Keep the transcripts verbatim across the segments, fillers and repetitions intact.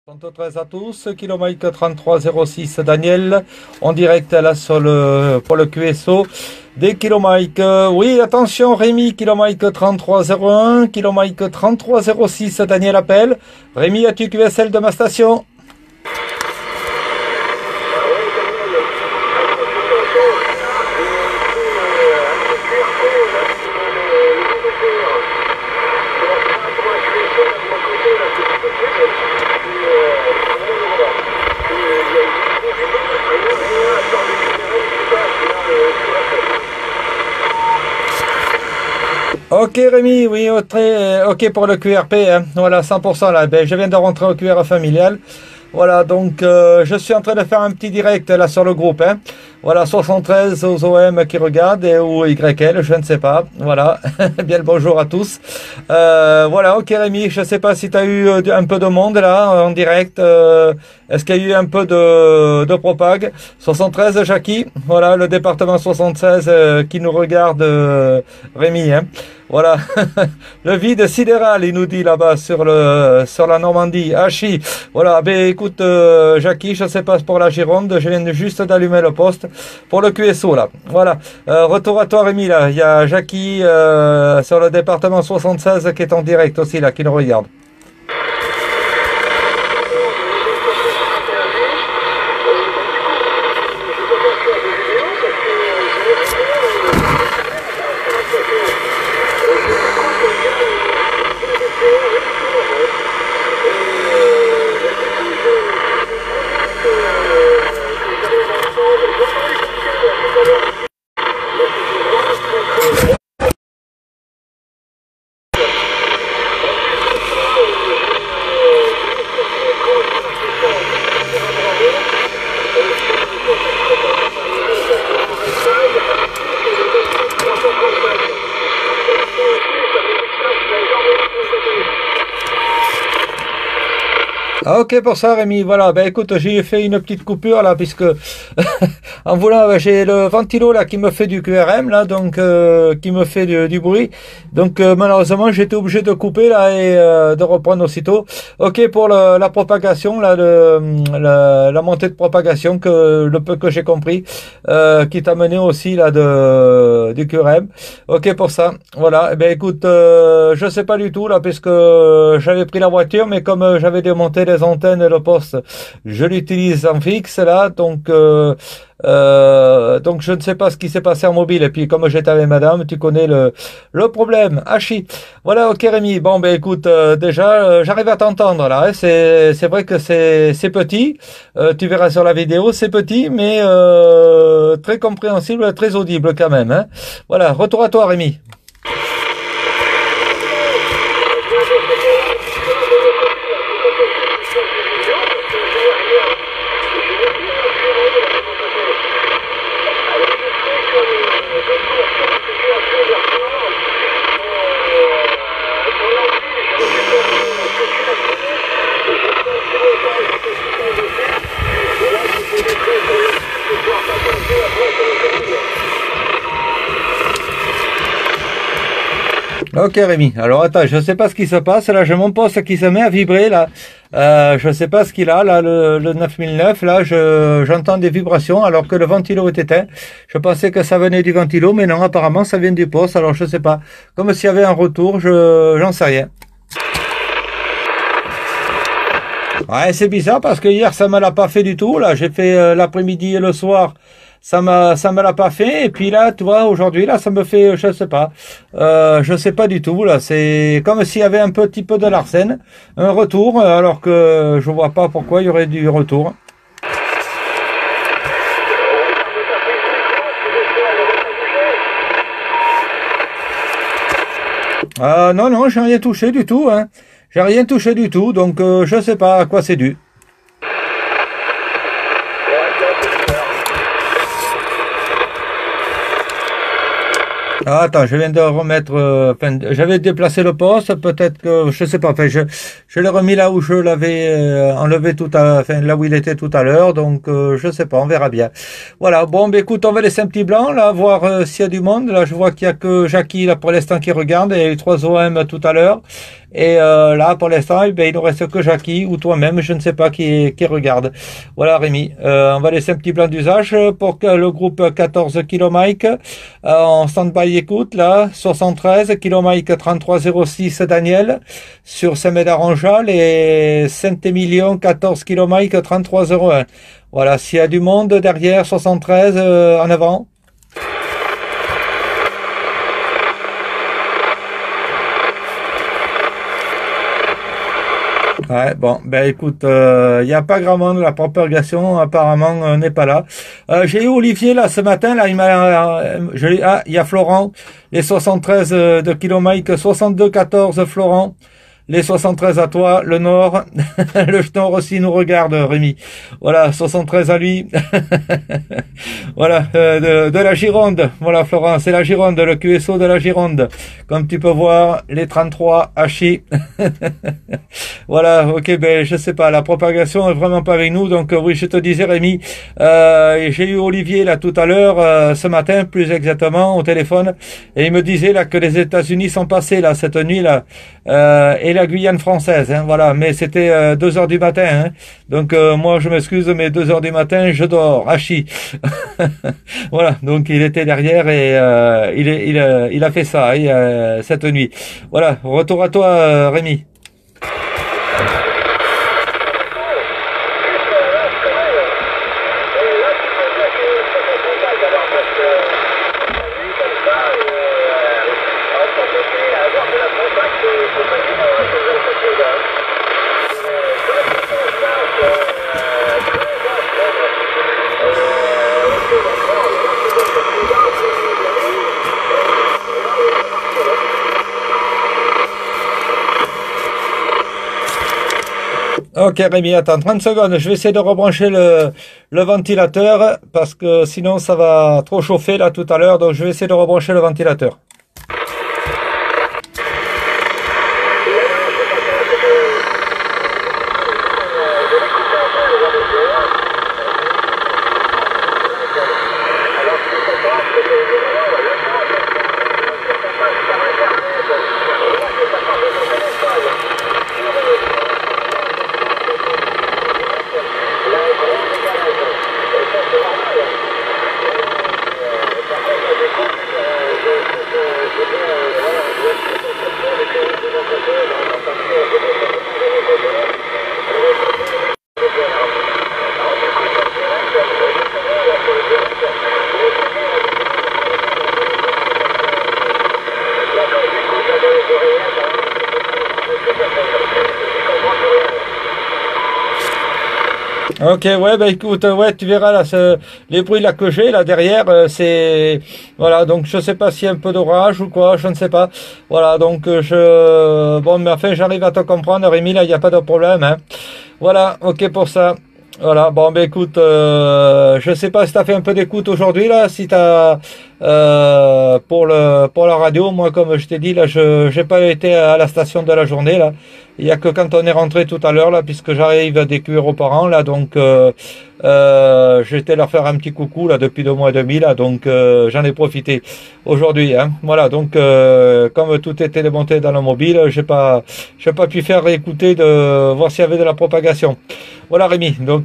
soixante-treize à tous, kilomètre trente-trois zéro six Daniel, en direct là sur le, pour le Q S O des kilomètres. Oui, attention Rémi, kilomètre trente-trois zéro un, kilomètre trente-trois zéro six Daniel appelle. Rémi, as-tu Q S L de ma station? Ok Rémi, oui, très, ok pour le Q R P, hein. Voilà, cent pour cent là, ben, je viens de rentrer au Q R familial. Voilà, donc euh, je suis en train de faire un petit direct là sur le groupe, hein. Voilà, soixante-treize aux O M qui regardent, et, ou Y L, je ne sais pas. Voilà, bien le bonjour à tous. Euh, voilà, ok Rémi, je ne sais pas si tu as eu un peu de monde là en direct. Euh, Est-ce qu'il y a eu un peu de, de propag? soixante-treize Jackie, voilà, le département soixante-seize euh, qui nous regarde, euh, Rémi, hein. Voilà, le vide sidéral, il nous dit là-bas sur le sur la Normandie. Hachi, voilà, ben écoute, euh, Jackie, je sais pas pour la Gironde, je viens juste d'allumer le poste pour le Q S O là. Voilà, euh, retour à toi Rémi là, il y a Jackie euh, sur le département soixante-seize qui est en direct aussi là, qui le regarde. Ah, ok pour ça Rémi, voilà, ben écoute, j'ai fait une petite coupure là, puisque en voulant, j'ai le ventilo là qui me fait du Q R M là, donc euh, qui me fait du, du bruit, donc euh, malheureusement j'ai été obligé de couper là et euh, de reprendre aussitôt. Ok pour le, la propagation là, le, la, la montée de propagation, que le peu que j'ai compris, euh, qui t'a mené aussi là de du Q R M. Ok pour ça, voilà, et ben écoute, euh, je sais pas du tout là, puisque j'avais pris la voiture, mais comme euh, j'avais démonté les antennes et le poste, je l'utilise en fixe là, donc euh, euh, donc je ne sais pas ce qui s'est passé en mobile, et puis comme j'étais avec madame, tu connais le le problème. Hachi, voilà, ok Rémi, bon ben écoute, euh, déjà euh, j'arrive à t'entendre là, hein. c'est c'est vrai que c'est c'est petit, euh, tu verras sur la vidéo, c'est petit, mais euh, très compréhensible, très audible quand même, hein. Voilà, retour à toi Rémi. Ok Rémi, alors attends, je sais pas ce qui se passe, là j'ai mon poste qui se met à vibrer là, euh, je sais pas ce qu'il a là, le, le neuf mille neuf, là je j'entends des vibrations alors que le ventilo est éteint. Je pensais que ça venait du ventilo, mais non, apparemment ça vient du poste, alors je sais pas, comme s'il y avait un retour, je j'en sais rien. Ouais, c'est bizarre parce que hier ça me l'a pas fait du tout, là j'ai fait euh, l'après-midi et le soir. Ça m'a, ça me l'a pas fait, et puis là, tu vois, aujourd'hui, là, ça me fait, je sais pas, euh, je sais pas du tout, là, c'est comme s'il y avait un petit peu de l'arsène, un retour, alors que je vois pas pourquoi il y aurait du retour. Ah, non, non, j'ai rien touché du tout, hein, j'ai rien touché du tout, donc euh, je sais pas à quoi c'est dû. Ah, attends, je viens de remettre, euh, enfin, j'avais déplacé le poste, peut-être que, je sais pas, enfin, je, je l'ai remis là où je l'avais euh, enlevé tout à, enfin, là où il était tout à l'heure, donc, euh, je sais pas, on verra bien. Voilà, bon, ben, écoute, on va laisser un petit blanc, là, voir euh, s'il y a du monde. Là, je vois qu'il y a que Jackie, là, pour l'instant, qui regarde, et les trois O M tout à l'heure. Et euh, là, pour l'instant, eh ben, il ne reste que Jackie ou toi-même, je ne sais pas qui, qui regarde. Voilà, Rémi. Euh, on va laisser un petit plan d'usage pour que le groupe quatorze kilomike euh, en stand-by écoute, là, soixante-treize kilomike trente-trois zéro six Daniel sur Saint-Médard-en-Jalles et Saint-Émilion quatorze kilomike trente-trois zéro un. Voilà, s'il y a du monde derrière, soixante-treize euh, en avant. Ouais, bon, ben écoute, il euh, n'y a pas grand monde, la propagation apparemment euh, n'est pas là. Euh, j'ai eu Olivier là ce matin, là, il m'a, euh, je, ah, il y a Florent, les soixante-treize euh, de kilomike, soixante-deux quatorze Florent. Les soixante-treize à toi, le Nord, le Nord aussi nous regarde, Rémi. Voilà, soixante-treize à lui. Voilà, euh, de, de la Gironde. Voilà, Florent, c'est la Gironde, le Q S O de la Gironde. Comme tu peux voir, les trente-trois H. Voilà, ok, ben je sais pas, la propagation est vraiment pas avec nous. Donc euh, oui, je te disais, Rémi, euh, j'ai eu Olivier là tout à l'heure, euh, ce matin, plus exactement, au téléphone, et il me disait là que les États-Unis sont passés là cette nuit là. Euh, et la Guyane française, hein, voilà, mais c'était euh, deux heures du matin, hein, donc euh, moi je m'excuse, mais deux heures du matin, je dors, hachi. Voilà, donc il était derrière et euh, il, est, il, a, il a fait ça hein, euh, cette nuit. Voilà, retour à toi, euh, Rémi. Ok Rémi, attends trente secondes, je vais essayer de rebrancher le, le ventilateur parce que sinon ça va trop chauffer là tout à l'heure, donc je vais essayer de rebrancher le ventilateur. Ok, ouais, bah écoute, ouais, tu verras là, les bruits là que j'ai là derrière, euh, c'est voilà, donc je sais pas s'il y a un peu d'orage ou quoi, je ne sais pas. Voilà, donc euh, je bon, mais enfin, j'arrive à te comprendre, Rémi, là, il n'y a pas de problème, hein. Voilà, ok pour ça. Voilà, bon, ben écoute, euh, je sais pas si t'as fait un peu d'écoute aujourd'hui là, si t'as euh, pour le pour la radio, moi comme je t'ai dit là, je j'ai pas été à la station de la journée là. Il y a que quand on est rentré tout à l'heure là, puisque j'arrive à découvrir aux parents là, donc euh, euh, j'étais leur faire un petit coucou là depuis deux mois et demi là, donc euh, j'en ai profité aujourd'hui. Hein. Voilà, donc euh, comme tout était démonté dans le mobile, j'ai pas j'ai pas pu faire réécouter de voir s'il y avait de la propagation. Voilà Rémi, donc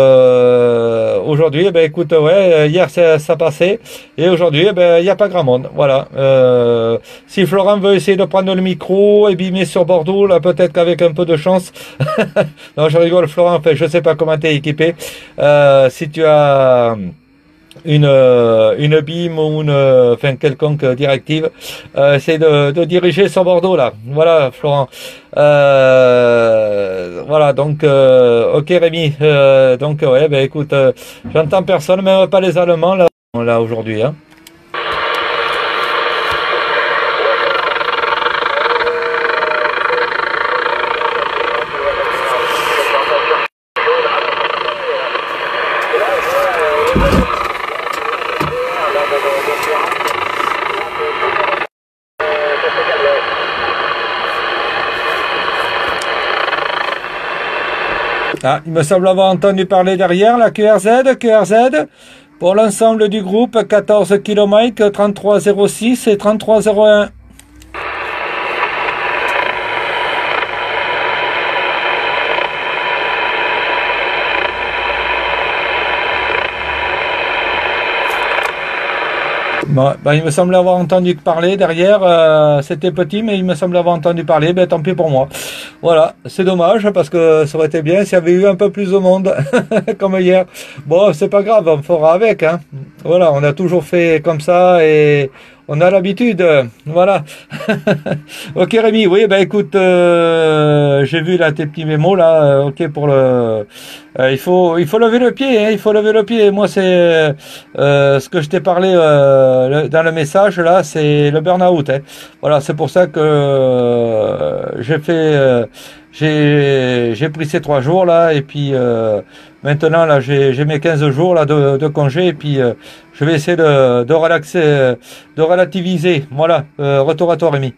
euh, aujourd'hui, eh ben écoute, ouais, hier ça, ça passait et aujourd'hui, eh ben il n'y a pas grand monde. Voilà. Euh, si Florent veut essayer de prendre le micro et bimer sur Bordeaux, là peut-être qu'avec un peu de chance. Non, je rigole, Florent. Enfin, je sais pas comment t'es équipé. Euh, si tu as une une bim ou une enfin quelconque directive, euh, c'est de, de diriger sur Bordeaux là. Voilà Florent. Euh, voilà donc euh, ok Rémi. Euh, donc ouais ben écoute, euh, j'entends personne, même pas les Allemands là là aujourd'hui. Hein. Ah, il me semble avoir entendu parler derrière la Q R Z, Q R Z, pour l'ensemble du groupe, quatorze kilomike, trente-trois zéro six et trente-trois zéro un. Bon, ben, il me semblait avoir entendu parler derrière, euh, c'était petit, mais il me semblait avoir entendu parler, ben tant pis pour moi. Voilà, c'est dommage, parce que ça aurait été bien s'il y avait eu un peu plus de monde, comme hier. Bon, c'est pas grave, on fera avec, hein. Voilà, on a toujours fait comme ça, et on a l'habitude, voilà. Ok Rémi, oui, ben écoute, euh, j'ai vu là tes petits mémos, là, euh, ok pour le... Euh, il faut, il faut lever le pied, hein, il faut lever le pied. Moi, c'est euh, ce que je t'ai parlé euh, le- dans le message là, c'est le burn-out. Hein. Voilà, c'est pour ça que euh, j'ai fait, euh, j'ai, j'ai pris ces trois jours là, et puis euh, maintenant là, j'ai, j'ai mes quinze jours là de, de congé, et puis euh, je vais essayer de, de relaxer, de relativiser. Voilà, euh, retour à toi, Rémi.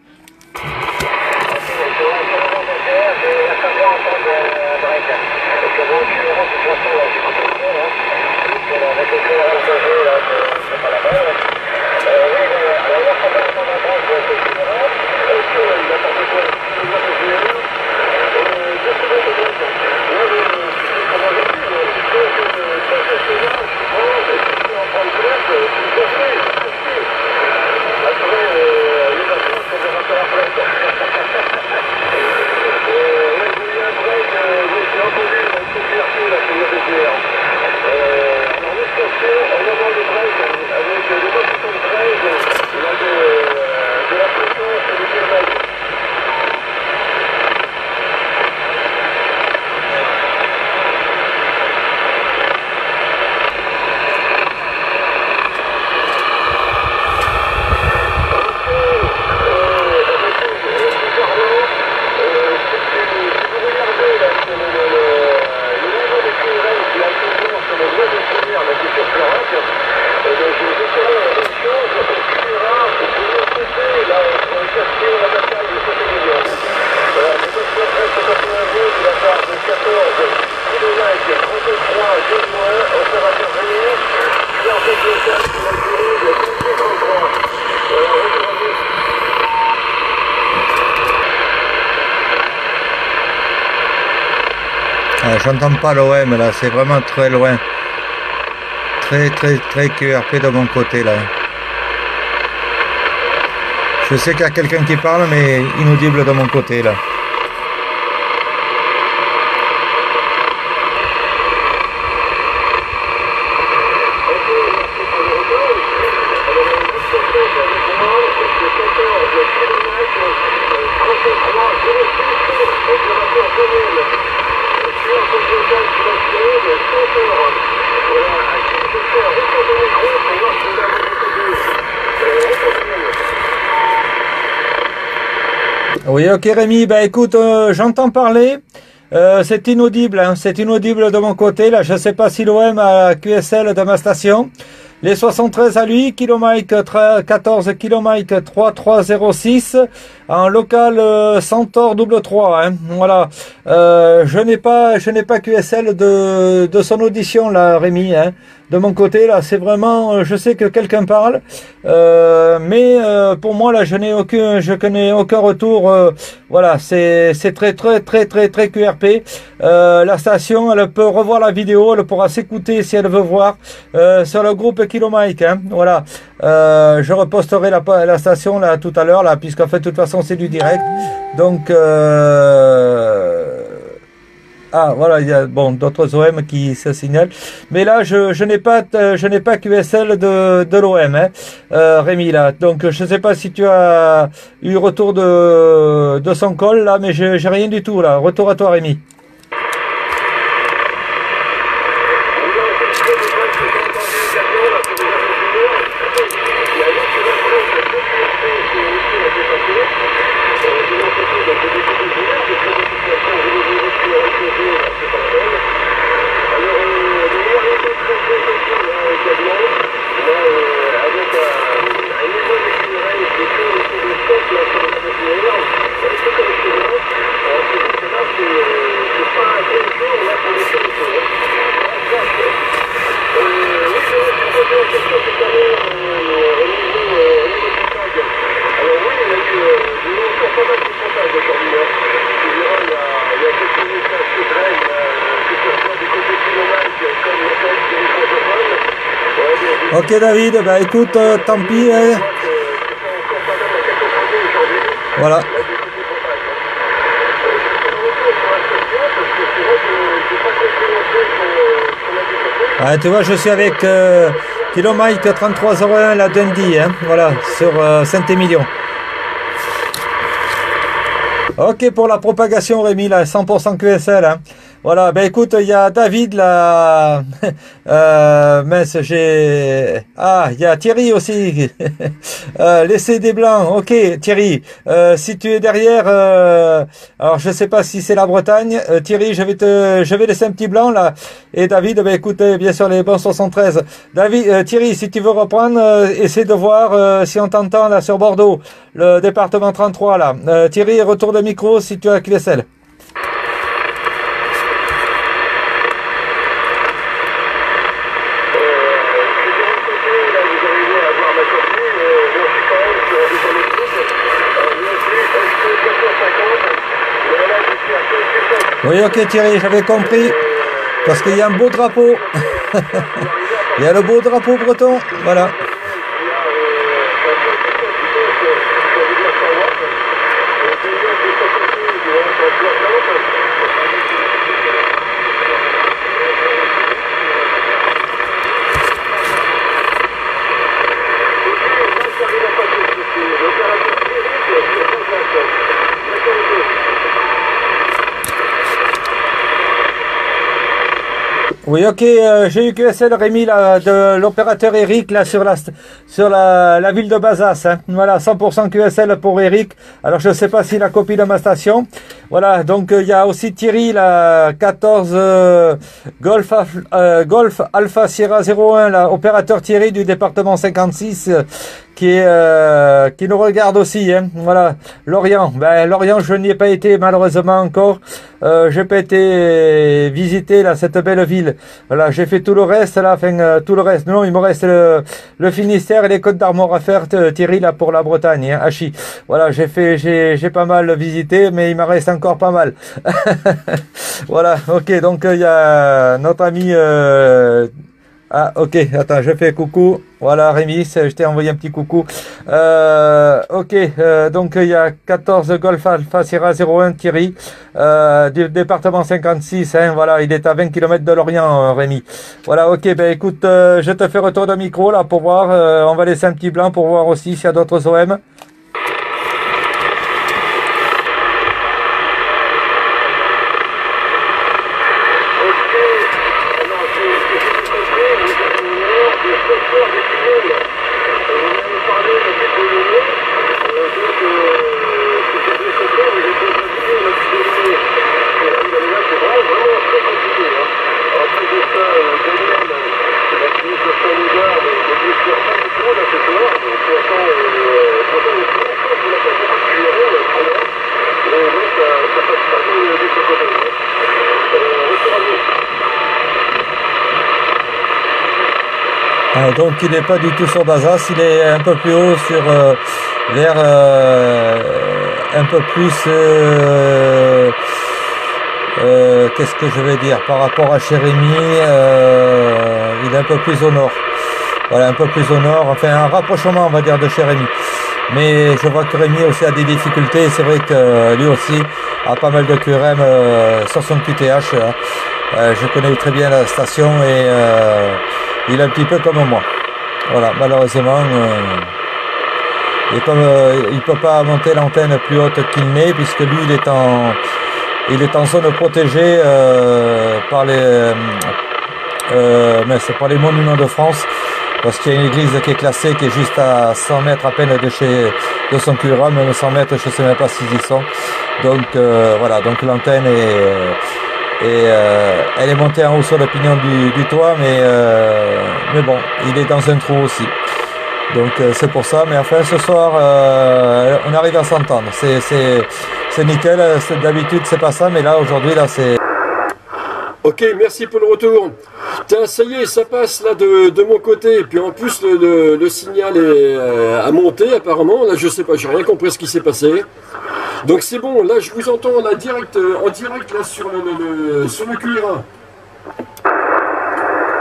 Ah, j'entends pas l'O M là, c'est vraiment très loin. Très très très Q R P de mon côté là. Je sais qu'il y a quelqu'un qui parle, mais inaudible de mon côté là. Oui, ok Rémi, bah écoute, euh, j'entends parler, euh, c'est inaudible, hein, c'est inaudible de mon côté, là, je sais pas si l'O M a Q S L de ma station. Les soixante-treize à lui, kilomike quatorze, kilomike trois trois zéro six, en local euh, Centaure double trois, hein, voilà. Euh, je n'ai pas, je n'ai pas Q S L de, de son audition là, Rémi, hein. De mon côté là, c'est vraiment, je sais que quelqu'un parle, euh, mais euh, pour moi là, je n'ai aucun, je connais aucun retour. Euh, voilà, c'est c'est très très très très très Q R P. Euh, la station, elle peut revoir la vidéo, elle pourra s'écouter si elle veut voir euh, sur le groupe Kilomike. Hein, voilà, euh, je reposterai la, la station là tout à l'heure là, puisqu'en fait de toute façon c'est du direct. Donc euh, ah voilà, il y a bon d'autres O M qui se signalent, mais là je, je n'ai pas je n'ai pas Q S L de, de l'O M, hein, euh, Rémi là. Donc je ne sais pas si tu as eu retour de, de son call là, mais j'ai rien du tout là. Retour à toi Rémi. Ok David, bah écoute, euh, tant pis. Hein. Voilà. Ah, tu vois, je suis avec euh, Kilomike trente-trois zéro un, la Dundee, hein, voilà, sur euh, Saint-Émilion. Ok, pour la propagation, Rémi, là, cent pour cent Q S L. Hein. Voilà, ben écoute, il y a David là. euh, mince, j'ai. Ah, il y a Thierry aussi. euh, laisser des blancs. Ok, Thierry. Euh, si tu es derrière, euh, alors je sais pas si c'est la Bretagne. Euh, Thierry, je vais te, je vais laisser un petit blanc là. Et David, ben écoute, bien sûr les bons soixante-treize. David, euh, Thierry, si tu veux reprendre, euh, essaie de voir euh, si on t'entend là sur Bordeaux, le département trente-trois là. Euh, Thierry, retour de micro si tu as Q S L. Oui, ok Thierry, j'avais compris. Parce qu'il y a un beau drapeau. Il y a le beau drapeau breton. Voilà. Oui, ok, euh, j'ai eu Q S L Rémi là, de l'opérateur Eric là sur la sur la, la ville de Bazas. Hein. Voilà, cent pour cent Q S L pour Eric. Alors je ne sais pas s'il a copie de ma station. Voilà, donc il euh, y a aussi Thierry là, quatorze euh, Golf, euh, Golf Alpha Sierra zéro un, là, opérateur Thierry du département cinquante-six. Euh, qui est euh, qui nous regarde aussi, hein. Voilà, Lorient. Ben Lorient, je n'y ai pas été malheureusement encore. Euh, j'ai pas été visiter là cette belle ville. Voilà, j'ai fait tout le reste là, enfin euh, tout le reste. Non, il me reste le, le Finistère et les Côtes d'Armor à faire, Thierry là pour la Bretagne, hein, Hachi. Voilà, j'ai fait, j'ai j'ai pas mal visité, mais il m'en reste encore pas mal. Voilà, ok, donc il euh, y a notre ami. Euh, Ah, ok, attends, je fais coucou. Voilà, Rémi, je t'ai envoyé un petit coucou. Euh, ok, euh, donc il y a quatorze Golf Alpha Sierra zéro un, Thierry, euh, du département cinquante-six. Hein, voilà, il est à vingt kilomètres de Lorient, euh, Rémi. Voilà, ok, ben écoute, euh, je te fais retour de micro là pour voir. Euh, on va laisser un petit blanc pour voir aussi s'il y a d'autres O M. Donc il n'est pas du tout sur Bazas, il est un peu plus haut sur euh, vers euh, un peu plus euh, euh, qu'est-ce que je vais dire par rapport à Chérémy, euh, il est un peu plus au nord. Voilà, un peu plus au nord, enfin un rapprochement on va dire de Chérémy. Mais je vois que Rémi aussi a des difficultés, c'est vrai que lui aussi a pas mal de Q R M euh, sur son Q T H. Euh, je connais très bien la station et euh, il est un petit peu comme moi. Voilà, malheureusement, euh, et comme euh, il ne peut pas monter l'antenne plus haute qu'il n'est, puisque lui il est en il est en zone protégée euh, par les euh, mais c'est par les monuments de France, parce qu'il y a une église qui est classée, qui est juste à cent mètres à peine de chez de son Q R M, même cent mètres, je ne sais même pas s'ils y sont. Donc euh, voilà, donc l'antenne est Et euh, elle est montée en haut sur le pignon du, du toit, mais, euh, mais bon, il est dans un trou aussi. Donc euh, c'est pour ça, mais enfin ce soir, euh, on arrive à s'entendre. C'est nickel, d'habitude c'est pas ça, mais là aujourd'hui, là c'est... Ok, merci pour le retour. Tiens, ça y est, ça passe là de, de mon côté. Et puis en plus, le, le, le signal est euh, à monter apparemment. Là, je sais pas, j'ai rien compris ce qui s'est passé. Donc c'est bon, là je vous entends là, direct, euh, en direct là sur le, le, le, sur le Q R un. Ah,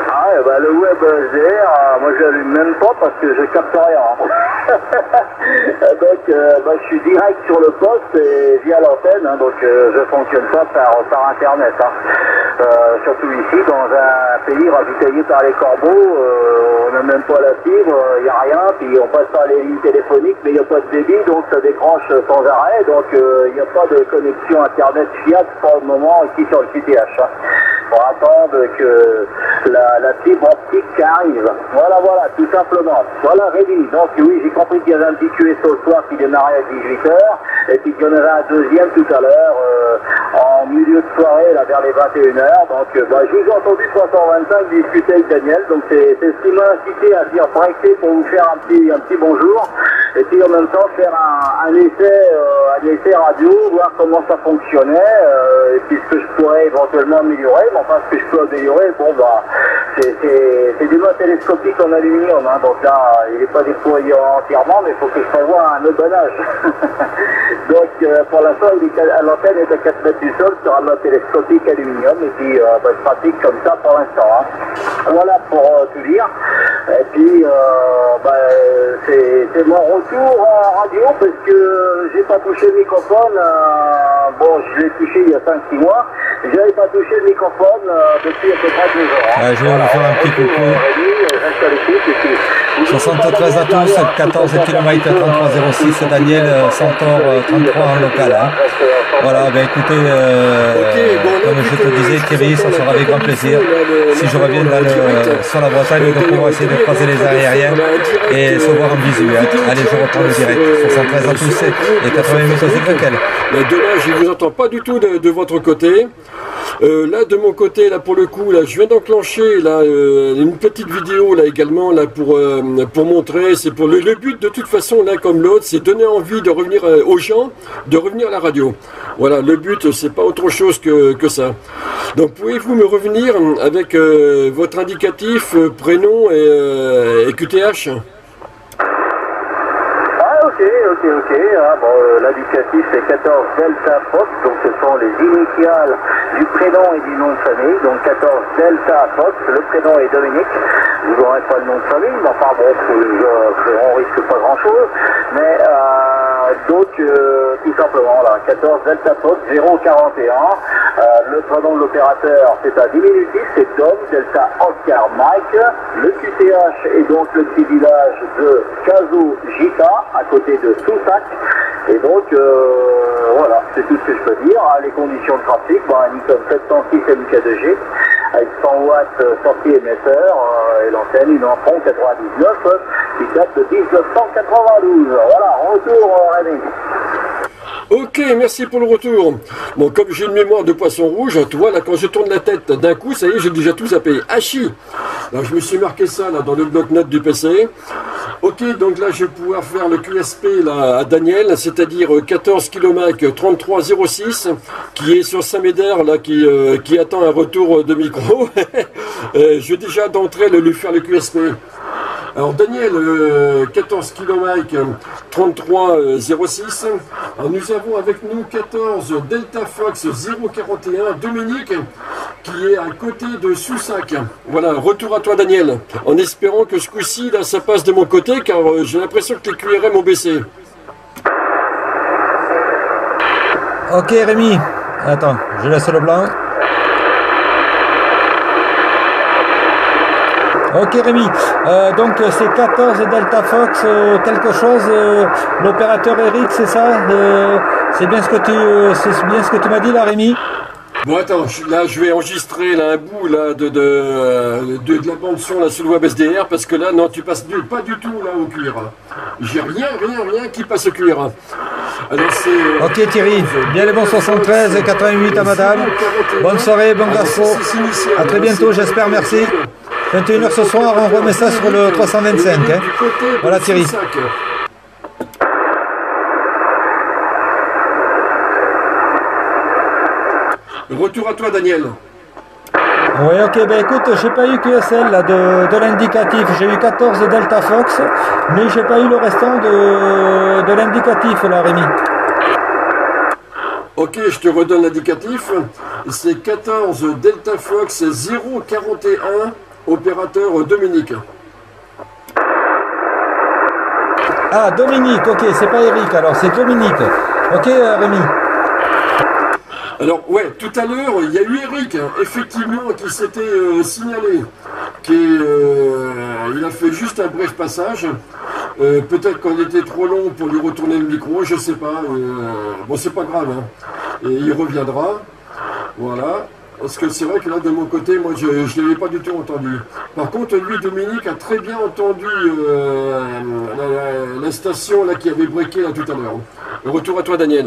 bah, le web S D R, euh, moi je l'allume même pas parce que je capte rien. Donc euh, bah, je suis direct sur le poste et via l'antenne, hein, donc euh, je fonctionne pas par, par internet. Hein. Euh, surtout ici, dans un pays ravitaillé par les corbeaux, euh, on n'a même pas la fibre, il n'y a rien, puis on passe par les lignes téléphoniques, mais il n'y a pas de débit, donc ça décroche sans arrêt, donc il euh, n'y a pas de connexion internet fiable pour le moment ici sur le Q T H. Hein. Pour attendre que la, la fibre optique arrive. Voilà, voilà, tout simplement. Voilà, Rémi. Donc oui, j'ai compris qu'il y avait un petit Q S O le soir qui démarrait à dix-huit heures, et puis qu'il y en avait un deuxième tout à l'heure, euh, en milieu de soirée, là, vers les vingt et une heures. Donc, euh, bah, je vous ai entendu trois cent vingt-cinq discuter avec Daniel, donc c'est ce qui m'a incité à dire breaker pour vous faire un petit, un petit bonjour, et puis en même temps faire un, un essai, euh, un essai radio, voir comment ça fonctionnait, euh, et puis ce que je pourrais éventuellement améliorer. Mais enfin, ce que je peux améliorer, bon, bah, c'est du mode télescopique en aluminium, hein, donc là, il n'est pas déployé entièrement, mais il faut que je prévoie un aubanage. Donc, euh, pour l'instant, l'antenne est à quatre mètres du sol sur un mode télescopique aluminium, et puis euh, bah, je pratique comme ça pour l'instant. Hein. Voilà pour euh, tout dire. Et puis, euh, bah, c'est mon retour en radio, parce que j'ai pas touché le microphone. Euh, bon, je l'ai touché il y a cinq six mois. J'avais pas touché le microphone euh, depuis à peu près deux ans. Hein. Ouais, je vais voilà, vous faire un petit coucou. soixante-treize à tous, quatorze kilomètres trente-trois zéro six, Daniel Centaure trente-trois en local. Hein. Voilà, ben écoutez, euh, okay, bon, là, comme je te disais Thierry, ça sera avec grand plaisir. Si je reviens dans le, sur la Bretagne, de pouvoir essayer de croiser les aériens et se voir en visu. Hein. Allez, je reprends le direct. soixante-treize à tous et quatre-vingt-huit aussi lequel. Dommage, je ne vous entends pas du tout de, de votre côté. Euh, là de mon côté, là pour le coup, là je viens d'enclencher là euh, une petite vidéo là également là pour euh, pour montrer. C'est pour le, le but de toute façon là comme l'autre, c'est donner envie de revenir euh, aux gens, de revenir à la radio. Voilà, le but c'est pas autre chose que que ça. Donc pouvez-vous me revenir avec euh, votre indicatif, euh, prénom et, euh, et Q T H? Ok, ok, ok. Ah, bon, euh, l'indicatif c'est quatorze Delta Fox, donc ce sont les initiales du prénom et du nom de famille. Donc quatorze Delta Fox, le prénom est Dominique. Vous n'aurez pas le nom de famille, mais enfin bon, je, on risque pas grand chose. Mais euh, donc euh, tout simplement là, quatorze Delta Fox zéro quarante et un. Euh, le prénom de l'opérateur c'est un diminutif, c'est Dom Delta Oscar Mike. Le Q T H est donc le petit village de Caso Gita, à côté de Soussac. Et donc euh, voilà, c'est tout ce que je peux dire. Les conditions de trafic, bon, un Nikon sept cent six M K deux G avec cent watts sortie émetteur euh, et l'antenne une Ampron quatre-vingt-dix-neuf qui date de mille neuf cent quatre-vingt-douze. Voilà, retour euh, Rémi. Ok, merci pour le retour. Bon, comme j'ai une mémoire de poisson rouge, tu vois, là, quand je tourne la tête d'un coup, ça y est, j'ai déjà tout zappé. Hachi. Alors, je me suis marqué ça, là, dans le bloc-notes du P C. Ok, donc là, je vais pouvoir faire le Q S P, là, à Daniel, c'est-à-dire quatorze kilomètres trente-trois zéro six, qui est sur Saint-Médard, là, qui, euh, qui attend un retour de micro. euh, je vais déjà d'entrée lui faire le Q S P. Alors Daniel, euh, quatorze kilomètres trente-trois zéro six. Alors nous avons avec nous quatorze Delta Fox zéro quarante et un, Dominique, qui est à côté de Soussac. Voilà, retour à toi Daniel, en espérant que ce coup-ci, là, ça passe de mon côté, car euh, j'ai l'impression que les Q R M ont baissé. Ok Rémi, attends, je laisse le blanc. Ok Rémi, euh, donc c'est quatorze Delta Fox, euh, quelque chose, euh, l'opérateur Eric, c'est ça, euh, c'est bien ce que tu, euh, c'est bien ce que tu m'as dit là Rémi. Bon attends, là je vais enregistrer là, un bout là, de, de, de, de la bande son là, sur le web S D R, parce que là non, tu passes du, pas du tout là au Q R A. J'ai rien, rien, rien qui passe au Q R A. Alors c'est... Ok Thierry, bien les bons soixante-treize et quatre-vingt-huit à madame. Bonne soirée, bon gastro. À très bientôt, j'espère, merci. vingt et une heures ce soir, on remet ça sur le trois cent vingt-cinq. Hein. Voilà Thierry. Retour à toi Daniel. Oui ok, ben écoute, j'ai pas eu Q S L là, de, de l'indicatif, j'ai eu quatorze Delta Fox, mais j'ai pas eu le restant de, de l'indicatif là Rémi. Ok, je te redonne l'indicatif, c'est quatorze Delta Fox zéro quarante et un opérateur Dominique. Ah, Dominique, ok, c'est pas Eric, alors c'est Dominique. Ok, euh, Rémi. Alors, ouais, tout à l'heure, il y a eu Eric, hein, effectivement, qui s'était euh, signalé. Qui est, euh, il a fait juste un bref passage. Euh, Peut-être qu'on était trop long pour lui retourner le micro, je sais pas. Euh, bon, c'est pas grave, hein. Et il reviendra. Voilà. Parce que c'est vrai que là, de mon côté, moi, je ne l'avais pas du tout entendu. Par contre, lui, Dominique, a très bien entendu euh, la, la, la station là, qui avait breaké là, tout à l'heure. Retour à toi, Daniel.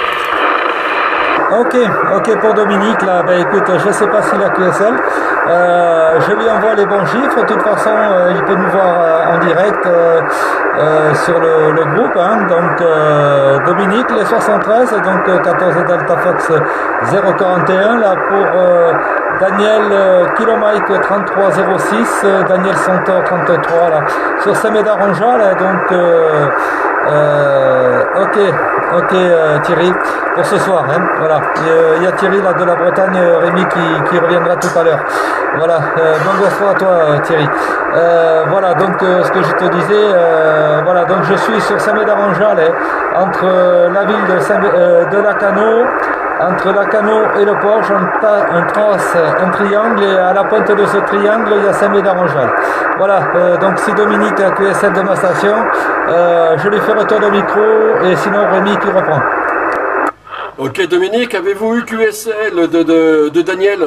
Ok, ok pour Dominique, là, ben écoute, je ne sais pas s'il a Q S L, euh, je lui envoie les bons chiffres, de toute façon, euh, il peut nous voir euh, en direct euh, euh, sur le, le groupe, hein. Donc euh, Dominique, les soixante-treize, donc euh, quatorze Delta Fox zéro quarante et un, là pour euh, Daniel euh, Kilo Mike trente-trois zéro six, euh, Daniel Centaure trente-trois, là, sur Saint-Médard-Ronja, là, donc... Euh, Euh, ok, ok euh, Thierry, pour ce soir, hein, voilà. Il y a Thierry là de la Bretagne, Rémi qui, qui reviendra tout à l'heure. Voilà, euh, bon soir à toi Thierry. Euh, voilà, donc euh, ce que je te disais, euh, voilà, donc je suis sur Saint-Médard-en-Jalles, hein, entre euh, la ville de, Saint euh, de Lacanau, entre Lacanau et le Porche, on, on trace un triangle et à la pointe de ce triangle, il y a Saint-Médard-en-Jalles. Voilà, euh, donc si Dominique a Q S L de ma station, euh, je lui fais retour de micro et sinon Rémi qui reprend. Ok Dominique, avez-vous eu Q S L de, de, de Daniel?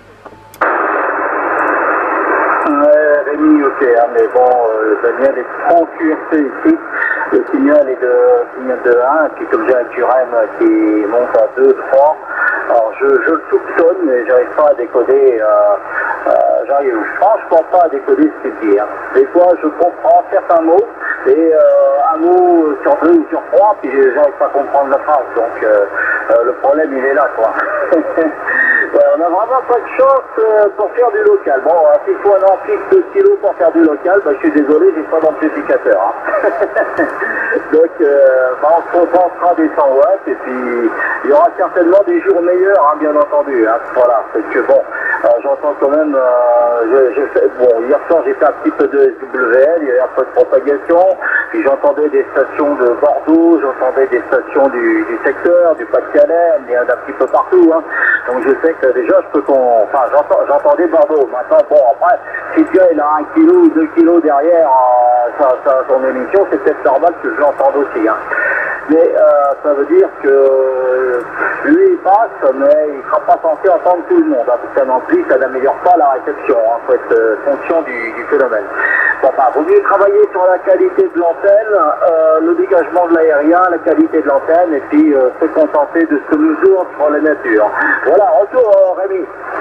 Ouais, Rémi, ok, hein, mais bon, euh, Daniel est en Q S L ici. Le signal est de signal de un, et puis comme j'ai un Q R M qui monte à deux, trois, alors je, je le soupçonne, mais j'arrive pas à décoder, euh, euh, j'arrive franchement pas à décoder ce qu'il dit. Hein. Des fois, je comprends certains mots, et euh, un mot sur deux ou sur trois, puis j'arrive pas à comprendre la phrase, donc euh, euh, le problème il est là, quoi. Ouais, on n'a vraiment pas de chance euh, pour faire du local. Bon, euh, s'il faut un ampli de stylo pour faire du local, bah, je suis désolé, j'ai pas d'amplificateur. Hein. Donc, euh, bah, on se contentera des cent watts, et puis il y aura certainement des jours meilleurs, hein, bien entendu. Hein. Voilà, parce que bon, euh, j'entends quand même, euh, je, je fais, bon, hier soir j'ai fait un petit peu de S W L, il y a eu un peu de propagation, puis j'entendais des stations de Bordeaux, j'entendais des stations du, du secteur, du Pas-de-Calais, mais d'un petit peu partout. Hein. Donc je sais que déjà je peux qu'on, enfin j'entendais Bordeaux. Maintenant bon après, si le gars il a un kilo ou deux kilos derrière euh, sa, sa, son émission, c'est peut-être normal que je l'entende aussi. Hein. Mais euh, ça veut dire que lui il passe, mais il ne sera pas censé entendre tout le monde. Hein, parce qu'un ampli, ça n'améliore pas la réception. Il hein, faut être euh, conscient du, du phénomène. Bon, enfin, vaut mieux travailler sur la qualité de l'antenne, euh, le dégagement de l'aérien, la qualité de l'antenne, et puis euh, se contenter de ce que nous offre la nature. Voilà, retour euh, Rémi.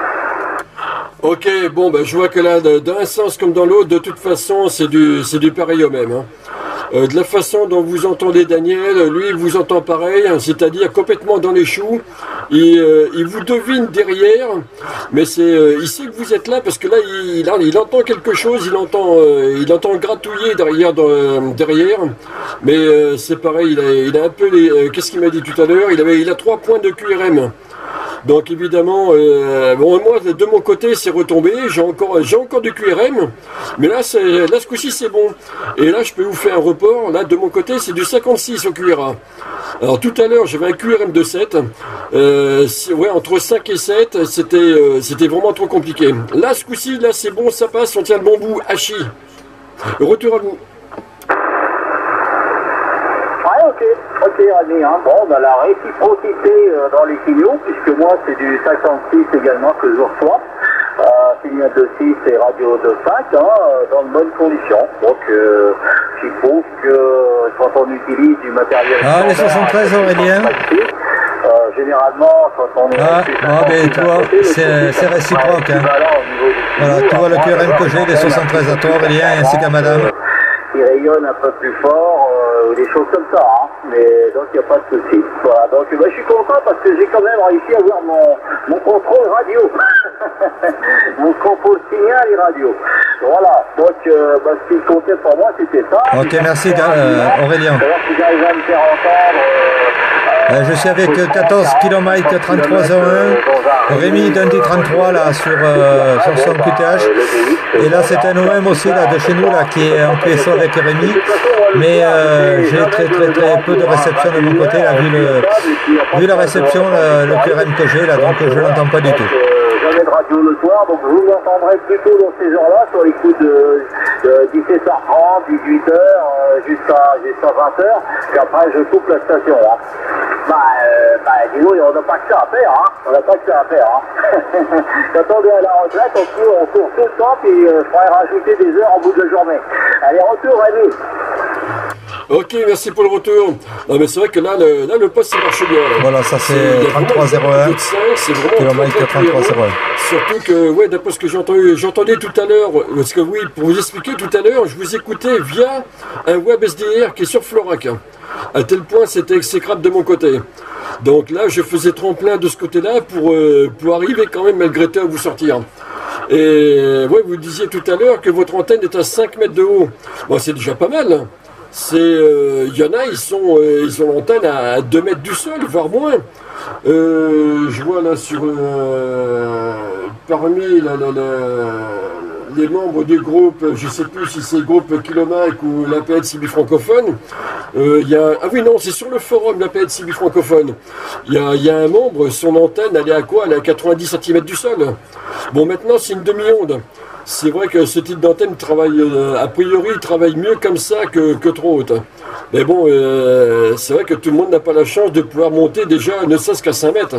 Ok, bon, ben, je vois que là, d'un sens comme dans l'autre, de toute façon, c'est du, c'est du pareil au même. Hein. Euh, de la façon dont vous entendez Daniel, lui, il vous entend pareil, hein, c'est-à-dire complètement dans les choux. Il, euh, il vous devine derrière, mais c'est, euh, il sait que vous êtes là parce que là, il, il, il entend quelque chose, il entend, euh, il entend gratouiller derrière, dans, derrière. Mais euh, c'est pareil, il a, il a un peu les, euh, qu'est-ce qu'il m'a dit tout à l'heure, il avait, il a trois points de Q R M. Donc évidemment, euh, bon, moi de mon côté c'est retombé, j'ai encore, j'ai encore du Q R M, mais là, là ce coup-ci c'est bon. Et là je peux vous faire un report, là de mon côté c'est du cinquante-six au Q R A. Alors tout à l'heure j'avais un Q R M de sept, euh, ouais, entre cinq et sept, c'était euh, c'était vraiment trop compliqué. Là ce coup-ci, là c'est bon, ça passe, on tient le bon bout, Hachi. Retour à vous. Ok, ok Rémi, hein. Bon, bah, la réciprocité euh, dans les signaux, puisque moi c'est du cinquante-six également que je reçois, euh, signal de six et radio de cinq, hein, dans de bonnes conditions. Donc euh, je trouve que quand on utilise du matériel... Ah, les soixante-treize Aurélien euh, généralement, quand on est... Ah, ah ben toi, c'est réciproque. Hein. Voilà, tu vois le Q R M que j'ai, les soixante-treize à toi Aurélien, ainsi qu'à madame. Qui rayonne un peu plus fort, euh, ou des choses comme ça, hein. Mais donc il n'y a pas de souci. Voilà, donc bah, je suis content parce que j'ai quand même réussi à avoir mon, mon contrôle radio, mon contrôle signal et radio. Voilà, donc euh, bah, ce qui comptait pour moi c'était ça. Ok, merci euh, Aurélien. D'ailleurs, si j'arrive à me faire entendre, euh, Euh, je suis avec quatorze kilomètres trente-trois zéro un, Rémi Dundee trente-trois là sur, euh, sur son Q T H. Et là c'est un O M aussi là de chez nous là qui est en Q S O avec Rémi. Mais euh, j'ai très très très peu de réception de mon côté là, vu, le, vu la réception, le, le Q R M que j'ai là, donc je l'entends pas du tout. Jamais de radio le soir, donc vous m'entendrez plutôt dans ces heures-là, sur les coups de, de dix-sept heures trente, dix-huit heures, euh, jusqu'à jusqu'à vingt heures, puis après je coupe la station. Hein. Bah, euh, bah dis-nous, on n'a pas que ça à faire, hein. On n'a pas que ça à faire, hein. Quand on est à la retraite, on court, on court tout le temps, puis il euh, faudrait rajouter des heures au bout de la journée. Allez, retour, Rémi. Ok, merci pour le retour. Non mais c'est vrai que là, le, là, le poste, ça marche bien. Là. Voilà, ça c'est trente-trois zéro un, kilomètre trente-trois zéro un. Surtout que, ouais, d'après ce que j'ai entendu, j'entendais tout à l'heure, parce que oui, pour vous expliquer, tout à l'heure, je vous écoutais via un web S D R qui est sur Florac. À tel point, c'était exécrable de mon côté. Donc là, je faisais tremplin de ce côté-là pour, euh, pour arriver quand même, malgré tout, à vous sortir. Et ouais, vous disiez tout à l'heure que votre antenne est à cinq mètres de haut. Bon, c'est déjà pas mal. C'est, il euh, y en a, ils sont, euh, ils ont l'antenne à deux mètres du sol, voire moins. Euh, je vois là sur, euh, parmi la, la, la, les membres du groupe, je ne sais plus si c'est le groupe Kilomètre ou la P N C B francophone. Euh, y a, ah oui, non, c'est sur le forum la P N C B francophone. Il y a, y a un membre, son antenne, elle est à quoi? Elle est à quatre-vingt-dix centimètres du sol. Bon, maintenant, c'est une demi-onde. C'est vrai que ce type d'antenne travaille, euh, a priori, il travaille mieux comme ça que, que trop haute. Mais bon, euh, c'est vrai que tout le monde n'a pas la chance de pouvoir monter déjà, ne serait-ce qu'à cinq mètres.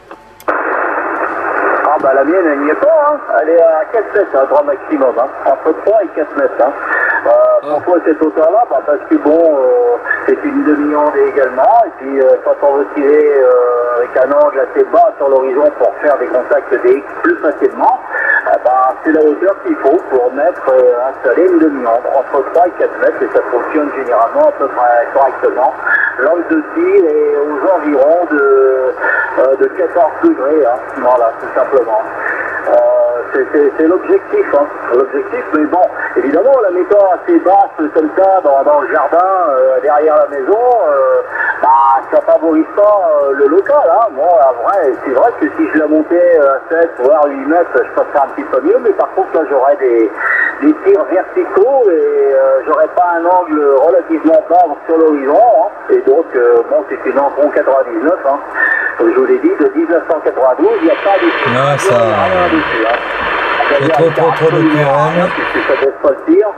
Ah bah la mienne, elle n'y est pas, hein. Elle est à quatre mètres, un grand maximum, hein. Entre trois et quatre mètres. Hein. Euh, ah. Pourquoi cette hauteur-là? Bah parce que bon, euh, c'est une demi-onde également, et puis euh, quand on veut tirer euh, avec un angle assez bas sur l'horizon pour faire des contacts D X plus facilement, euh, bah, c'est la hauteur qu'il faut pour mettre, euh, installer une demi-onde, entre trois et quatre mètres, et ça fonctionne généralement à peu près correctement. L'angle de tir est aux environs de, euh, de quatorze degrés, hein. Voilà, tout simplement. Euh, c'est l'objectif, hein. L'objectif, mais bon, évidemment, la mettant assez basse comme ça dans, dans le jardin, euh, derrière la maison, euh, bah, ça favorise pas euh, le local, hein. Moi, vrai, c'est vrai que si je la montais à sept voire huit mètres, je passerais un petit peu mieux, mais par contre, là, j'aurais des, des tirs verticaux et euh, j'aurais pas un angle relativement bas sur l'horizon, hein. Et donc, euh, bon, c'est une Ampron quatre-vingt-dix-neuf, hein. Comme je vous l'ai dit, de mille neuf cent quatre-vingt-douze, il n'y a pas de ah, ça... rien dessus, hein. C'est trop, trop, trop de Q R M. Puisque ça ne baisse pas le tir.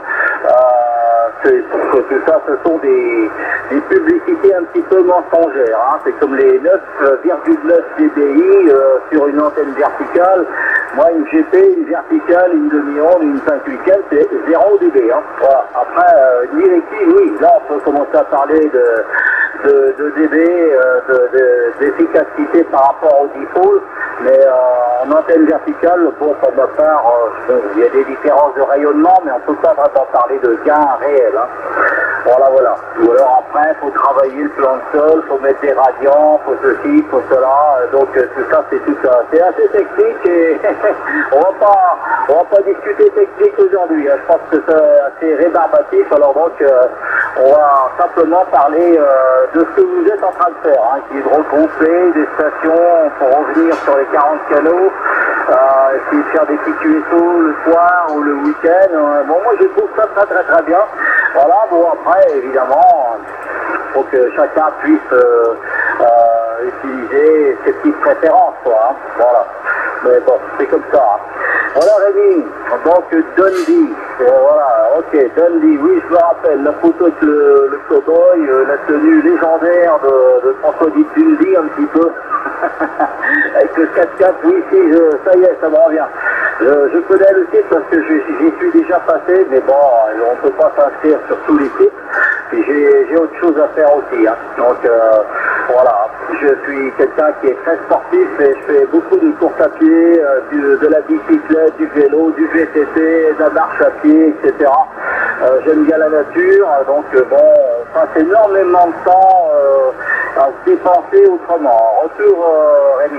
Euh, tout ça, ce sont des, des publicités un petit peu mensongères. Hein. C'est comme les neuf virgule neuf dBi euh, sur une antenne verticale. Moi, une G P, une verticale, une demi-onde, une cinq huitième, c'est zéro dB. Hein. Voilà. Après, euh, une directive, oui, là, on peut commencer à parler de... de, de dB, euh, d'efficacité de, par rapport au default, mais euh, en antenne verticale, bon, pour ma part, euh, il y a des différences de rayonnement, mais on ne peut pas vraiment parler de gain réel. Hein. Voilà, voilà. Ou alors après, il faut travailler le plan de sol, il faut mettre des radians, il faut ceci, il faut cela, donc euh, tout ça, c'est tout ça. C'est assez technique et on va pas, on va pas discuter technique aujourd'hui. Hein. Je pense que c'est assez rébarbatif, alors donc euh, on va simplement parler euh, de ce que vous êtes en train de faire, hein, qui est de regrouper des stations pour revenir sur les quarante canaux, euh, essayer de faire des petits Q S O le soir ou le week-end. Euh, bon, moi je trouve ça très très très bien. Voilà, bon après évidemment, il faut que chacun puisse euh, euh, utiliser ses petites préférences, quoi, hein. Voilà. Mais bon, c'est comme ça. Hein. Voilà Rémi, donc Dundee, euh, voilà, ok, Dundee, oui je me rappelle, la photo avec le, le cowboy, euh, la tenue légendaire de, de François Dundee un petit peu, avec le quatre-quatre, oui, si, je, ça y est, ça me revient. Je, je connais le site parce que j'y suis déjà passé, mais bon, on ne peut pas s'inscrire sur tous les sites, et j'ai autre chose à faire aussi, hein. Donc euh, voilà, je suis quelqu'un qui est très sportif et je fais beaucoup de courses à pied, euh, du, de la bicyclette, du vélo, du V T T, de la marche à pied, et cetera. Euh, J'aime bien la nature, donc euh, bon, on passe énormément de temps euh, à se dépenser autrement. Retour euh, Rémi.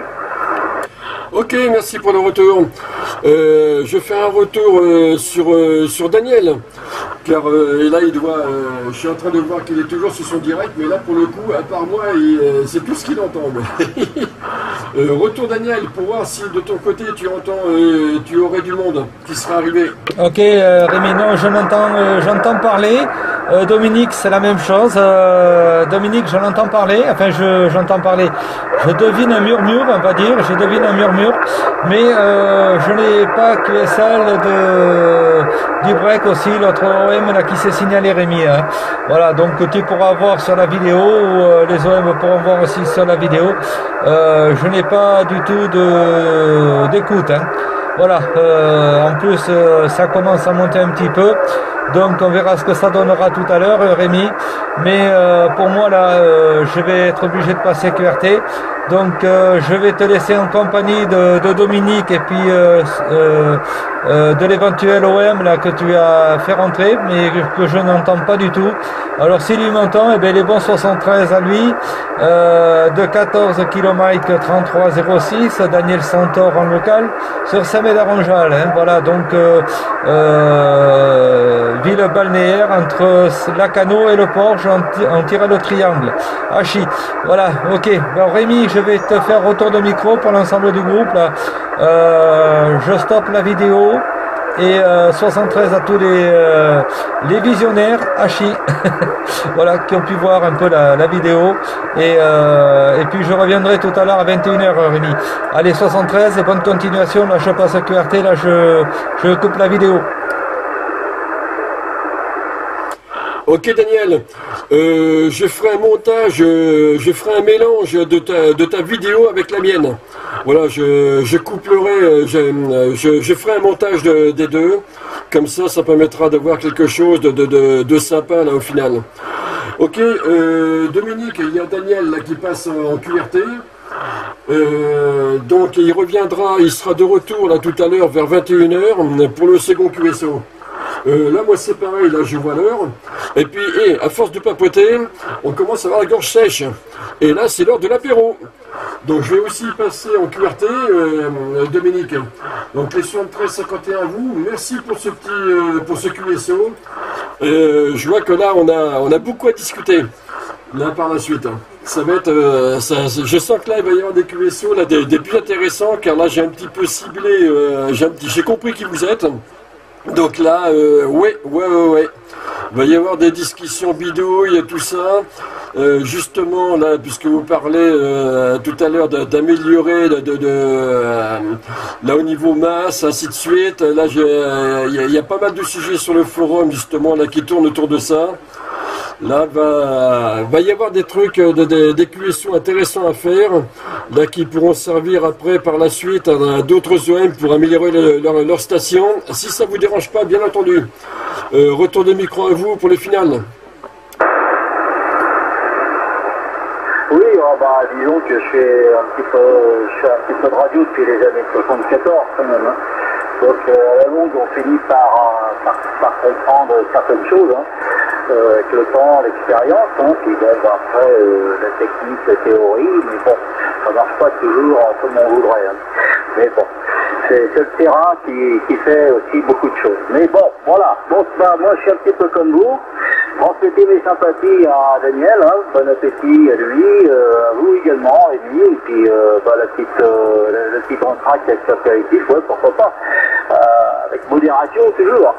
Ok, merci pour le retour. Euh, je fais un retour euh, sur, euh, sur Daniel. car euh, et là il doit, euh, je suis en train de voir qu'il est toujours sur son direct, mais là pour le coup, à part moi, il, euh, c'est tout ce qu'il entend. euh, retour Daniel, pour voir si de ton côté tu entends, euh, tu aurais du monde qui serait arrivé. Ok euh, Rémi, non, je m'entends, euh, j'entends parler. Euh, Dominique, c'est la même chose. Euh, Dominique, je l'entends parler. Enfin, je, j'entends parler. Je devine un murmure, on va dire. Je devine un murmure. Mais euh, je n'ai pas Q S L de, du break aussi, l'autre O M là, qui s'est signalé, Rémi. Hein. Voilà, donc tu pourras voir sur la vidéo, ou euh, les O M pourront voir aussi sur la vidéo. Euh, je n'ai pas du tout de, d'écoute. Hein. Voilà, euh, en plus, euh, ça commence à monter un petit peu. Donc on verra ce que ça donnera tout à l'heure, Rémi. Mais euh, pour moi là, euh, je vais être obligé de passer Q R T. Donc euh, je vais te laisser en compagnie de, de Dominique et puis euh, euh, euh, de l'éventuel O M là que tu as fait rentrer, mais que, que je n'entends pas du tout. Alors s'il lui m'entend, eh bien les bons soixante-treize à lui, euh, de quatorze kilomètres trente-trois zéro six, Daniel Santor en local sur Saint-Médard-en-Jalles. Hein, voilà, donc euh, euh, ville balnéaire entre Lacanau et le Porge, on tire le triangle. Hachi. Voilà, ok. Alors Rémi, je vais te faire retour de micro pour l'ensemble du groupe. Là. Euh, je stoppe la vidéo. Et euh, soixante-treize à tous les, euh, les visionnaires Hachi, voilà, qui ont pu voir un peu la, la vidéo. Et, euh, et puis je reviendrai tout à l'heure à vingt et une heures, Rémi. Allez, soixante-treize, bonne continuation. Là, je passe à Q R T. Là, je, je coupe la vidéo. Ok Daniel, euh, je ferai un montage, euh, je ferai un mélange de ta, de ta vidéo avec la mienne. Voilà, je, je couplerai, je, je, je ferai un montage de, des deux, comme ça, ça permettra d'avoir quelque chose de, de, de, de sympa là au final. Ok, euh, Dominique, il y a Daniel là qui passe en Q R T. Euh, donc il reviendra, il sera de retour là tout à l'heure vers vingt et une heures pour le second Q S O. Euh, là, moi, c'est pareil, là, je vois l'heure. Et puis, et, à force de papoter, on commence à avoir la gorge sèche. Et là, c'est l'heure de l'apéro. Donc, je vais aussi passer en Q R T, euh, Dominique. Donc, les soixante-treize cinquante et un à vous. Merci pour ce petit, euh, pour ce Q S O. Euh, je vois que là, on a, on a beaucoup à discuter. Là, par la suite. Ça va être, euh, ça, je sens que là, il va y avoir des Q S O, là, des, des plus intéressants, car là, j'ai un petit peu ciblé, euh, j'ai, un petit, j'ai compris qui vous êtes. Donc là, euh, ouais, ouais, ouais, ouais. Il va y avoir des discussions bidouilles et tout ça. Euh, justement, là, puisque vous parlez euh, tout à l'heure d'améliorer de, de, de euh, là au niveau masse, ainsi de suite. Là, il euh, y, y a pas mal de sujets sur le forum, justement, là, qui tournent autour de ça. Là, va, va y avoir des trucs, de, de, des Q S O intéressants à faire, là, qui pourront servir après, par la suite, à, à d'autres O M pour améliorer le, leur, leur station. Si ça vous dérange pas, bien entendu. Euh, retour de micro à vous pour les finales. Oui, oh bah, disons que je fais un petit peu, je fais un petit peu de radio depuis les années soixante-quatorze, quand même. Hein. Donc, euh, à la longue, on finit par, euh, par, par comprendre certaines choses. Hein. Euh, avec le temps, l'expérience, hein, puis bon, bah, après, euh, la technique, la théorie, mais bon, ça marche pas toujours comme on voudrait. Hein. Mais bon, c'est, c'est le terrain qui, qui fait aussi beaucoup de choses. Mais bon, voilà, bon, bah, moi je suis un petit peu comme vous, transmettez mes sympathies à Daniel, hein, bon appétit à lui, euh, à vous également, et lui, et puis euh, bah, la petite, euh, la, la petite entracte avec l'apéritif, ouais, pourquoi pas, euh, avec modération toujours.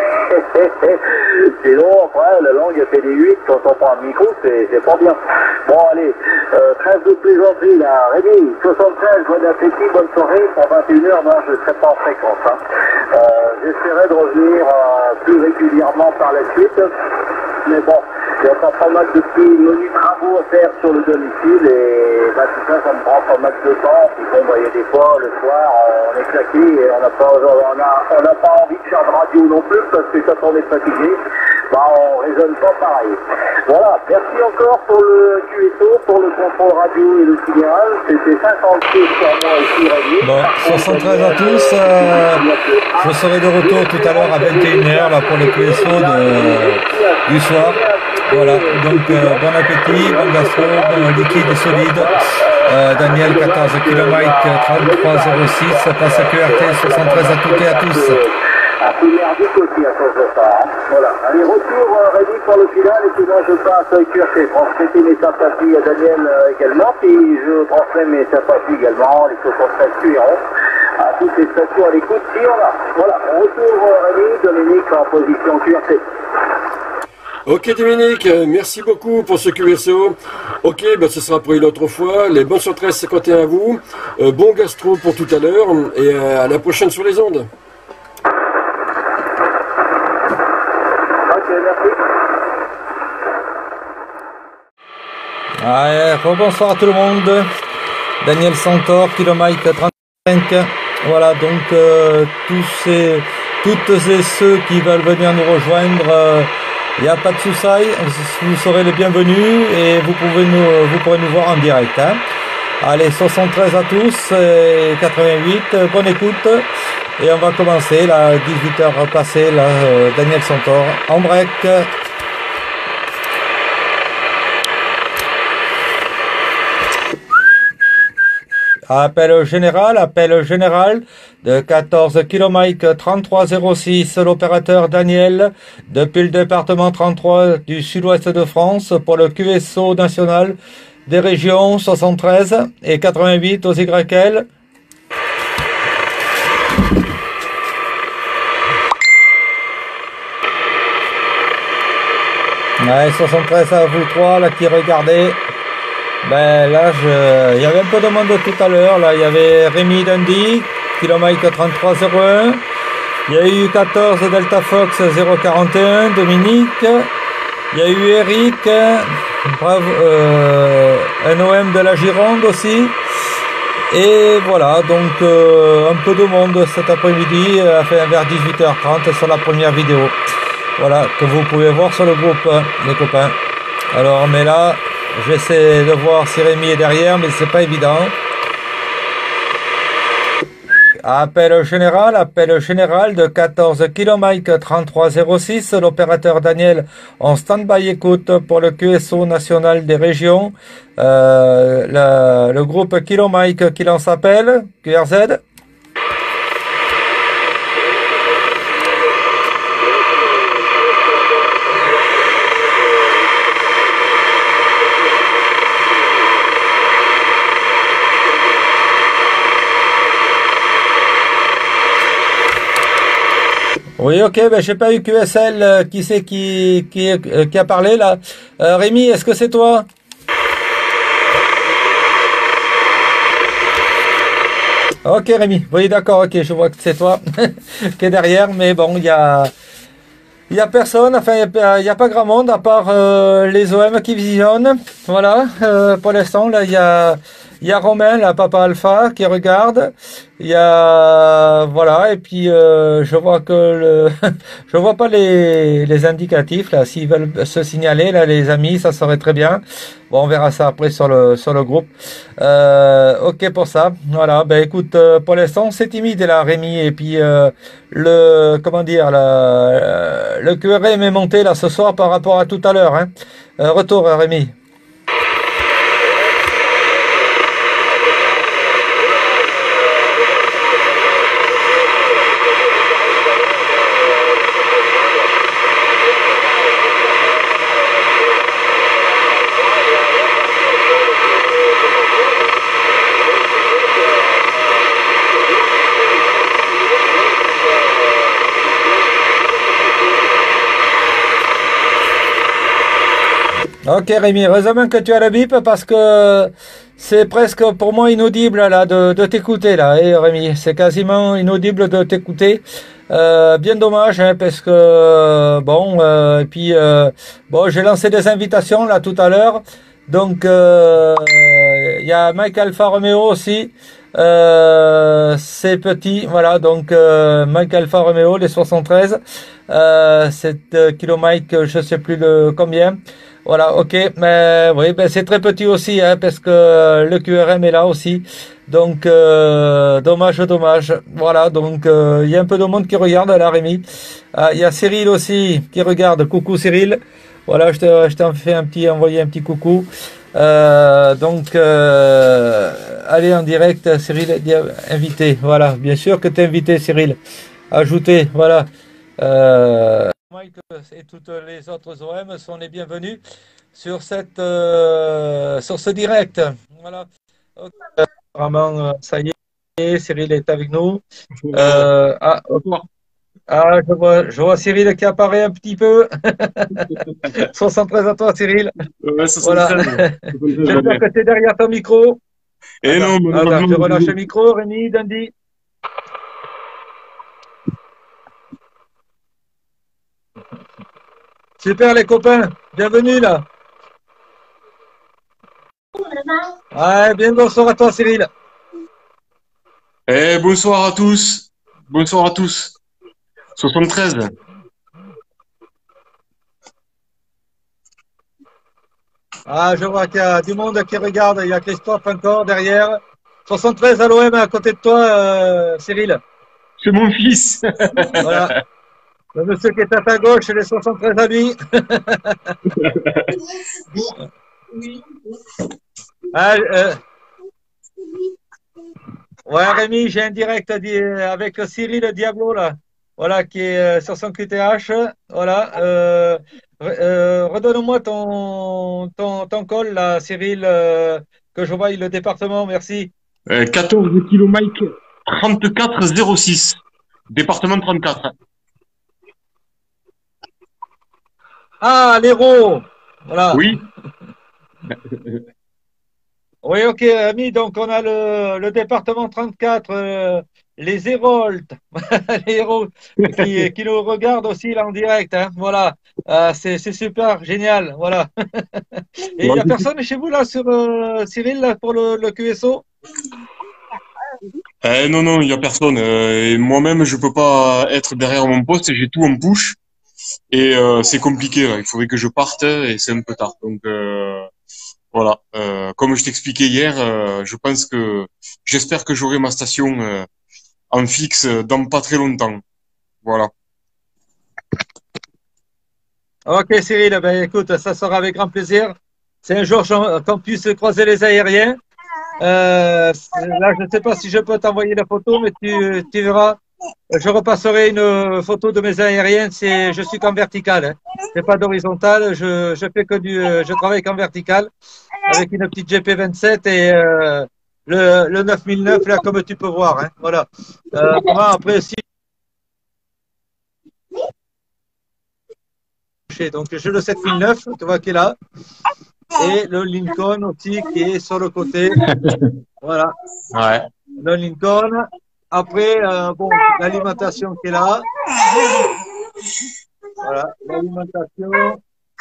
Sinon, après, la langue a fait des huit, quand on prend un micro, c'est, c'est pas bien. Bon, allez, euh, trêve de plaisanterie, là, Rémi, soixante-treize, bon appétit, bonne soirée, pour vingt et une heures, non, je ne serai pas en fréquence. Hein. Euh, j'essaierai de revenir euh, plus régulièrement par la suite, mais bon, il y a encore pas mal de petits menus travaux à faire sur le domicile, et bah, tout ça, ça me prend pas mal de temps, puis bon, bah, il y a des fois, le soir, on est claqué, et on n'a pas, on a, on n'a pas envie de faire de radio non plus, parce que quand on est fatigué, bah, on raisonne pas pareil. Voilà, merci encore pour le Q S O, pour le contrôle radio et le signal. C'était cinquante-six pour moi ici, Rémi. Bon, soixante-treize à tous. Euh, je serai de retour tout à l'heure à vingt et une heures là, pour le Q S O de, du soir. Voilà, donc euh, bon appétit, bon gastro, bon liquide et solide. Euh, Daniel, quatorze kilomètres trente-trois zéro six, passe à Q R T, soixante-treize à toutes et à tous. un peu merdique aussi à cause de ça. Hein. Voilà. Allez, retour euh, Rémi pour le final et puis moi je passe à Q R C. Transmettez mes sympathies à Daniel euh, également, puis je transmets mes sympathies également, les soixante-treize Q R S, à toutes les stations à l'écoute si on a. Voilà, retour euh, Rémi, Dominique en position Q R C. Ok Dominique, euh, merci beaucoup pour ce Q S O. Ok, ben ce sera pour une autre fois. Les bonnes sur treize cinquante et un à vous. Euh, bon gastro pour tout à l'heure et euh, à la prochaine sur les ondes. Ok, merci. Allez, bonsoir à tout le monde. Daniel Santor, kilomètre trente-cinq. Voilà, donc euh, tous ces, toutes et ceux qui veulent venir nous rejoindre, euh, il n'y a pas de souci, vous serez les bienvenus et vous pouvez nous, vous pourrez nous voir en direct. Hein. Allez, soixante-treize à tous, et quatre-vingt-huit, bonne écoute. Et on va commencer, là, dix-huit heures passées, là, euh, Daniel Santor, en break. Appel général, appel général de quatorze kilomètres trente-trois zéro six, l'opérateur Daniel, depuis le département trente-trois du sud-ouest de France pour le Q S O national des régions soixante-treize et quatre-vingt-huit aux Y L. Ouais, soixante-treize à vous trois, là, qui regardez. Ben là, je... il y avait un peu de monde tout à l'heure. Là, il y avait Rémi Dundee, kilomètre trente-trois zéro un. Il y a eu quatorze Delta Fox zéro quarante et un, Dominique. Il y a eu Eric, bravo, euh, un O M de la Gironde aussi. Et voilà, donc euh, un peu de monde cet après-midi, enfin vers dix-huit heures trente sur la première vidéo. Voilà, que vous pouvez voir sur le groupe, les copains. Alors, mais là, j'essaie de voir si Rémi est derrière, mais c'est pas évident. Appel général, appel général de quatorze kilomètres trente-trois zéro six, l'opérateur Daniel en stand-by écoute pour le Q S O national des régions. Euh, le, le groupe kilomètre qui l'en s'appelle, Q R Z. Oui, ok, ben j'ai pas eu Q S L, euh, qui c'est qui, qui, euh, qui a parlé là. Euh, Rémi, est-ce que c'est toi? Ok Rémi, oui d'accord, ok, je vois que c'est toi qui est derrière, mais bon, il y a, il y a personne, enfin il n'y a, y a pas grand monde à part euh, les O M qui visionnent. Voilà, euh, pour l'instant là il y a, il y a Romain, là, Papa Alpha, qui regarde. Il y a, voilà, et puis euh, je vois que le, je vois pas les, les indicatifs là. S'ils veulent se signaler là, les amis, ça serait très bien. Bon, on verra ça après sur le sur le groupe. Euh, ok pour ça. Voilà. Ben écoute, euh, pour l'instant c'est timide là, Rémi. Et puis euh, le, comment dire, la, le Q R M est monté là ce soir par rapport à tout à l'heure. Hein. Euh, retour Rémi. Ok Rémi, heureusement que tu as le bip parce que c'est presque pour moi inaudible là de, de t'écouter là, et Rémi, c'est quasiment inaudible de t'écouter. Euh, bien dommage hein, parce que bon euh, et puis euh, bon j'ai lancé des invitations là tout à l'heure, donc il euh, y a Mike Alpha Romeo aussi. Euh, c'est petit, voilà, donc euh, Mike Alpha Romeo, les soixante-treize, euh, c'est euh, kilomètre, je sais plus de combien. Voilà, ok, mais oui, ben c'est très petit aussi, hein, parce que le Q R M est là aussi. Donc, euh, dommage, dommage. Voilà, donc il euh, y a un peu de monde qui regarde là, Rémi. Il euh, y a Cyril aussi qui regarde. Coucou Cyril. Voilà, je te, je t'en fais un petit, envoyer un petit coucou. Euh, donc, euh, allez en direct, Cyril, invité. Voilà, bien sûr que t'es invité, Cyril. ajouter. Voilà. Euh, Mike et toutes les autres O M sont les bienvenus sur cette euh, sur ce direct. Voilà. Ok. Vraiment, euh, ça y est, Cyril est avec nous. Ouais. Euh, ah, Bonsoir. ah, je vois, je vois Cyril qui apparaît un petit peu. soixante-treize à toi, Cyril. Ouais, Voilà. soixante-treize. soixante-treize, J'espère j'avais. que tu es derrière ton micro. Eh Attends, non, attends, malheureusement, je relâche le je- micro. Rémi, Dandy. Super, les copains. Bienvenue là. Ouais, bien bonsoir à toi, Cyril. Eh, bonsoir à tous. Bonsoir à tous. soixante-treize. Ah, je vois qu'il y a du monde qui regarde. Il y a Christophe encore derrière. soixante-treize à l'O M à côté de toi, euh, Cyril. C'est mon fils. Voilà. Le monsieur qui est à ta gauche, les soixante-treize à lui. Ah, euh, ouais, Rémi, j'ai un direct di- avec Cyril Diablo, là. Voilà, qui est euh, sur son Q T H. Voilà. Euh, re- euh, redonne-moi ton, ton, ton call, là, Cyril, euh, que je voie le département. Merci. Euh, quatorze kilo Mike. trente-quatre zéro six. Département trente-quatre. Ah, l'héros. Voilà. Oui. Oui, ok, ami. Donc, on a le, le département trente-quatre, euh, les Héroltes, les héros qui, qui nous regardent aussi là en direct. Hein, voilà. Euh, c'est c'est super, génial. Voilà. Et il Bon, n'y a personne chez vous là sur euh, Cyril là, pour le, le Q S O? eh, non, non, il y a personne. Euh, et moi-même, je peux pas être derrière mon poste. J'ai tout en push. Et euh, c'est compliqué, là. Il faudrait que je parte et c'est un peu tard. Donc euh, voilà. Euh, comme je t'expliquais hier, euh, je pense que j'espère que j'aurai ma station euh, en fixe dans pas très longtemps. Voilà. Ok, Cyril, ben, écoute, ça sera avec grand plaisir. C'est un jour j'en- qu'on puisse croiser les aériens. Euh, là, je ne sais pas si je peux t'envoyer la photo, mais tu, tu verras. Je repasserai une photo de mes aériens. C'est, je suis qu'en vertical. Hein. C'est pas d'horizontal. Je, je fais que du, je travaille qu'en vertical avec une petite G P vingt-sept et euh, le, le neuf mille neuf là, comme tu peux voir. Hein. Voilà. Euh, comment après si donc j'ai le sept mille neuf, tu vois qui est là, et le Lincoln aussi qui est sur le côté. Voilà. Ouais. Le Lincoln. Après, euh, bon, l'alimentation qui est là. Voilà, l'alimentation.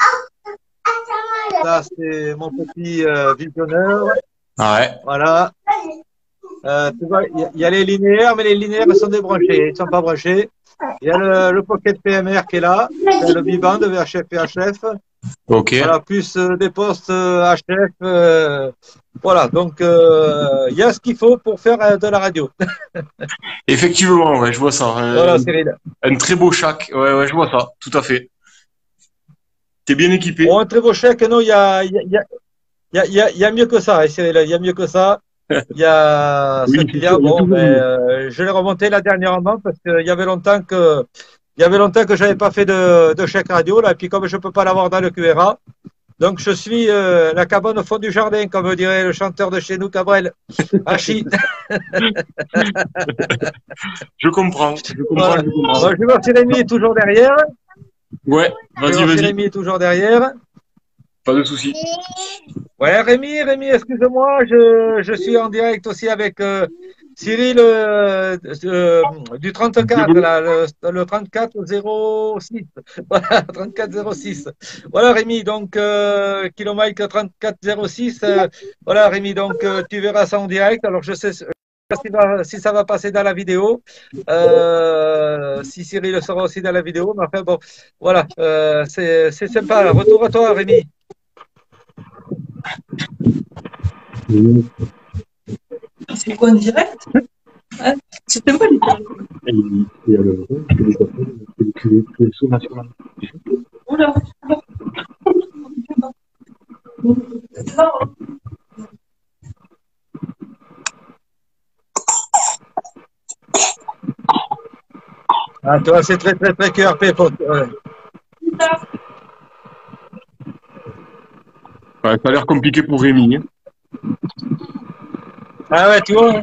Ça, c'est mon petit euh, visionneur. Ouais. Voilà. Euh, tu vois, il y, a- il y a les linéaires, mais les linéaires ils sont débranchés. Ils ne sont pas branchés. Il y a le, le Pocket P M R qui est là. Il y a le biband de V H F et H F. Ok. Voilà, plus euh, des postes euh, H F. euh, voilà, donc euh, il y a ce qu'il faut pour faire euh, de la radio. Effectivement, ouais, je vois ça. Voilà, Un, Cyril. un très beau shack. Ouais, ouais, je vois ça. Tout à fait. T'es bien Bon, équipé. un très beau chèque, non, il y a, il y a, il y a, il y a, il y a- il y a mieux que ça, hein, Cyril. Il y a mieux que ça. Il y a ce Oui, c'est qu'il y sûr, a. il y a Bon, ben, toujours mieux. euh, je l'ai remonté là dernièrement parce qu'il y avait longtemps que, il y avait longtemps que j'avais pas fait de, de chèque radio là. Et puis comme je peux pas l'avoir dans le Q R A, donc je suis euh, la cabane au fond du jardin, comme dirait le chanteur de chez nous, Cabrel. Hachi. Je comprends. Je comprends, Voilà. je comprends. Bon, je vais voir si Rémi est toujours derrière. Ouais, Je vais vas-y, voir si vas-y. Rémi est toujours derrière. Pas de souci. Ouais, Rémi, Rémi, excuse-moi, je, je suis en direct aussi avec euh, Cyril euh, euh, du trente-quatre, Diabolo. là, le, le trente-quatre zéro six. Voilà, trente-quatre zéro six. Voilà, Rémi, donc euh, kilomètre trente-quatre zéro six. Euh, voilà, Rémi, donc euh, tu verras ça en direct. Alors, je sais, je sais pas si, va- si ça va passer dans la vidéo, euh, si Cyril sera aussi dans la vidéo, mais enfin bon, voilà, euh, c'est c'est sympa. Retour à toi, Rémi. C'est quoi en direct? Hein, c'est sympa les direct. Et, et alors, je les appelle, c'est le Q S O national. Oula. Ah, tu vois, c'est très, très, très Q R P. Pour... ouais. Ouais, ça a l'air compliqué pour Rémi. Hein. Ah ouais, tu vois.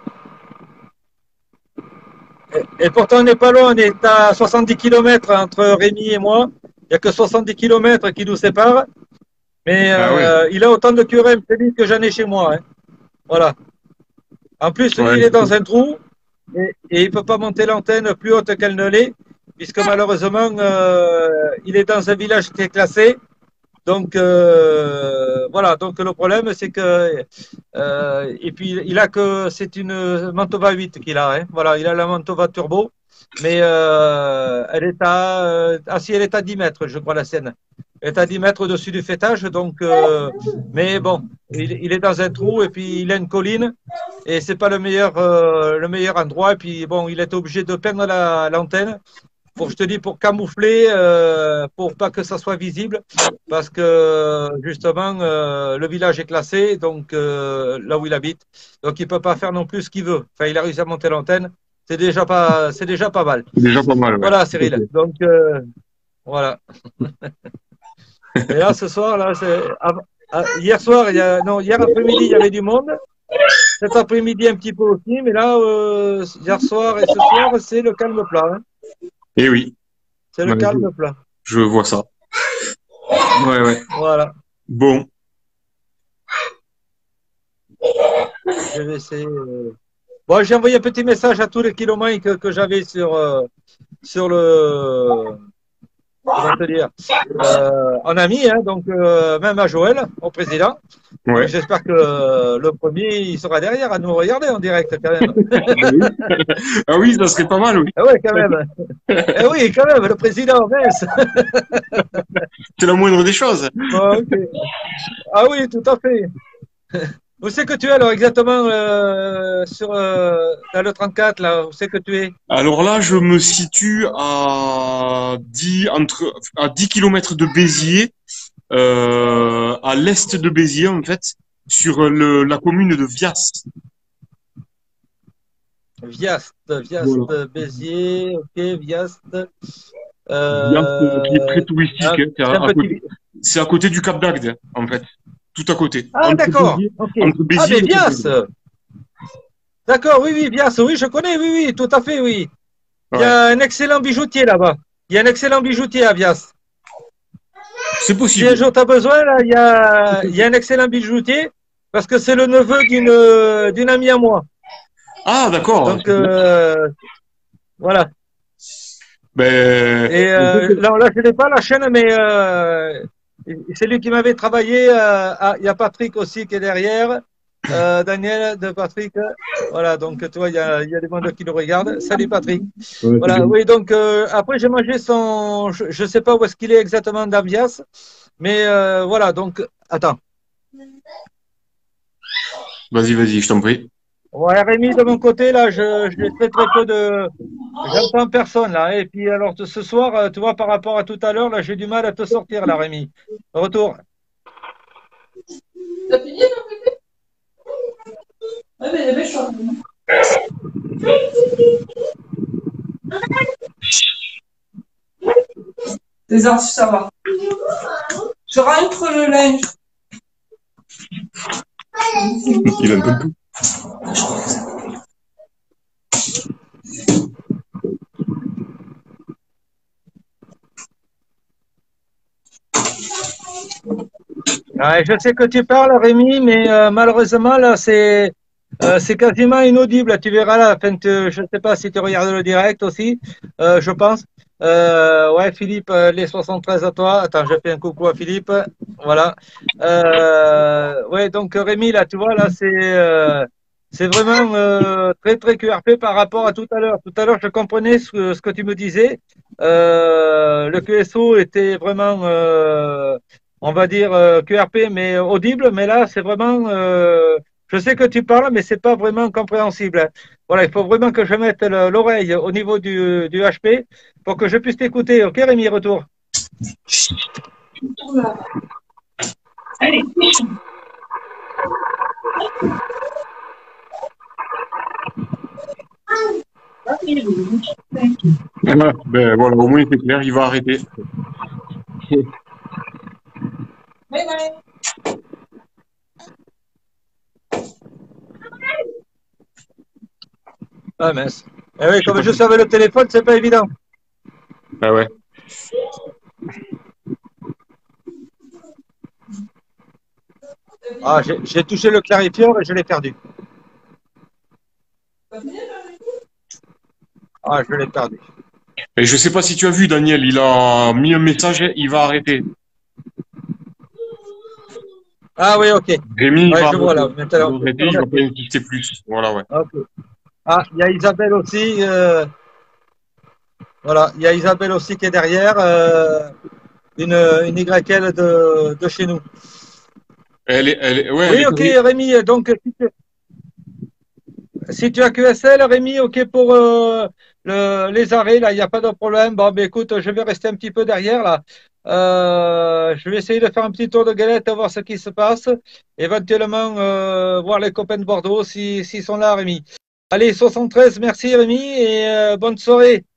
Et, et pourtant, on n'est pas loin. On est à soixante-dix kilomètres entre Rémi et moi. Il n'y a que soixante-dix kilomètres qui nous séparent. Mais Ah ouais. euh, il a autant de Q R M que j'en ai chez moi. Hein. Voilà. En plus, lui, Ouais. il est dans un trou et, et il ne peut pas monter l'antenne plus haute qu'elle ne l'est, puisque malheureusement, euh, il est dans un village qui est classé. Donc, euh, voilà. Donc, le problème, c'est que. Euh, et puis, il a que. C'est une Mantova huit qu'il a. Hein. Voilà, il a la Mantova Turbo. Mais euh, elle est à. Euh, ah, si, elle est à dix mètres, je crois, la sienne. Elle est à dix mètres au-dessus du fêtage. Donc, euh, mais bon, il, il est dans un trou et puis il a une colline. Et c'est pas le meilleur, euh, le meilleur endroit. Et puis, bon, il est obligé de peindre la, l'antenne. Pour, je te dis, pour camoufler, euh, pour pas que ça soit visible, parce que justement, euh, le village est classé, donc euh, là où il habite, donc il peut pas faire non plus ce qu'il veut. Enfin, il a réussi à monter l'antenne, c'est déjà pas, c'est déjà pas mal. C'est déjà pas mal, ouais. Voilà, Cyril. Donc euh, voilà. Et là, ce soir, là, c'est ah, ah, hier soir, il y a, non, hier après-midi, il y avait du monde. Cet après-midi, un petit peu aussi, mais là, euh, hier soir et ce soir, c'est le calme plat. Hein. Eh oui. C'est le Ouais, calme plat. Je vois ça. Ouais, ouais. Voilà. Bon. Je vais essayer. euh. Bon, j'ai envoyé un petit message à tous les kilomètres que, que j'avais sur, euh, sur le. Comment te dire euh, En ami, hein, donc euh, même à Joël, au président. Ouais. Donc, j'espère que euh, le premier, il sera derrière à nous regarder en direct, quand même. Ah oui, ça serait pas mal, oui. Ah ouais, quand même. Eh oui, quand même, le président, mince. C'est la moindre des choses. Bon, ok. Ah oui, tout à fait. Où c'est que tu es alors exactement euh, sur euh, dans le trente-quatre là? Où c'est que tu es? Alors là, je me situe à dix, entre, à dix kilomètres de Béziers, euh, à l'est de Béziers, en fait, sur le, la commune de Vias. Viast, Viast, Voilà. Béziers, ok, Viast. Vias, euh, qui est très Euh, touristique. ah, hein. C'est c'est à, un à côté, petit. c'est à côté du Cap d'Agde, en fait. Tout à côté. Ah Entre d'accord, Béziers, ok. entre Ah Béziers mais et le Cap Vias. d'Agde. D'accord, oui, oui, Vias, oui, je connais, oui, oui, tout à fait, oui. Il y Ouais. a un excellent bijoutier là-bas. Il y a un excellent bijoutier à Vias. C'est Si possible. un jour tu as besoin, là, il y a, il y a un excellent bijoutier parce que c'est le neveu d'une d'une amie à moi. Ah, d'accord. Donc euh, voilà. Ben, Et euh, là, là, je n'ai pas la chaîne, mais euh, c'est lui qui m'avait travaillé. euh, ah, il y a Patrick aussi qui est derrière. Euh, Daniel de Patrick. Voilà, donc tu vois, il y a, il y a des monde qui nous regardent. Salut Patrick. ouais, Voilà, oui, donc euh, après j'ai mangé son. Je ne sais pas où est-ce qu'il est exactement d'Avias, mais euh, voilà, donc attends. vas-y, vas-y, je t'en prie. Ouais, Rémi, de mon côté, là, je, j'ai très très peu de. J'entends personne, là. Et puis, alors, ce soir, euh, tu vois, par rapport à tout à l'heure, là, j'ai du mal à te sortir, là, Rémi. Retour. T'as fini ton côté? Ouais, mais les méchants. Les arts, ça va. Je rentre le linge. Il a un peu tout. Ouais, je sais que tu parles, Rémi, mais euh, malheureusement, là, c'est euh, c'est quasiment inaudible. Tu verras là. Enfin, tu- je ne sais pas si tu regardes le direct aussi, euh, je pense. Euh, ouais, Philippe, euh, les soixante-treize à toi. Attends, je fais un coucou à Philippe. Voilà. Euh, ouais, donc Rémi, là, tu vois, là, c'est euh, c'est vraiment euh, très, très Q R P par rapport à tout à l'heure. Tout à l'heure, je comprenais ce, que- ce que tu me disais. Euh, le Q S O était vraiment. euh, on va dire euh, Q R P, mais audible. Mais là, c'est vraiment. euh, je sais que tu parles, mais c'est pas vraiment compréhensible. Voilà, il faut vraiment que je mette le- l'oreille au niveau du, du H P pour que je puisse t'écouter. Ok, Rémi, retour. Allez. Voilà, ben voilà, au moins c'est clair, il va arrêter. Bye bye. Ah mince. Eh oui, comme je savais le téléphone, c'est pas évident. Ah ouais. Ah, j'ai j'ai touché le clarifieur et je l'ai perdu. Ah, je l'ai perdu. Et je sais pas si tu as vu, Daniel, il a mis un message, il va arrêter. Ah oui, ok. Rémi, il Ouais, va je vois là. arrêter. Il Maintenant. va arrêter, il va pas insister plus. Voilà, ouais. Ok. Ah, il y a Isabelle aussi. euh, Voilà, il y a Isabelle aussi qui est derrière. euh, Une, une Y L de, de chez nous. Elle est, elle est, ouais, elle Oui, est ok, carrée. Rémi. Donc, si tu, si tu as Q S L, Rémi, ok pour euh, le- les arrêts, là, il n'y a pas de problème. Bon, ben écoute, je vais rester un petit peu derrière, là. Euh, je vais essayer de faire un petit tour de galette, voir ce qui se passe. Éventuellement, euh, voir les copains de Bordeaux si, s'ils sont là, Rémi. Allez, soixante-treize, merci, Rémi, et euh, bonne soirée.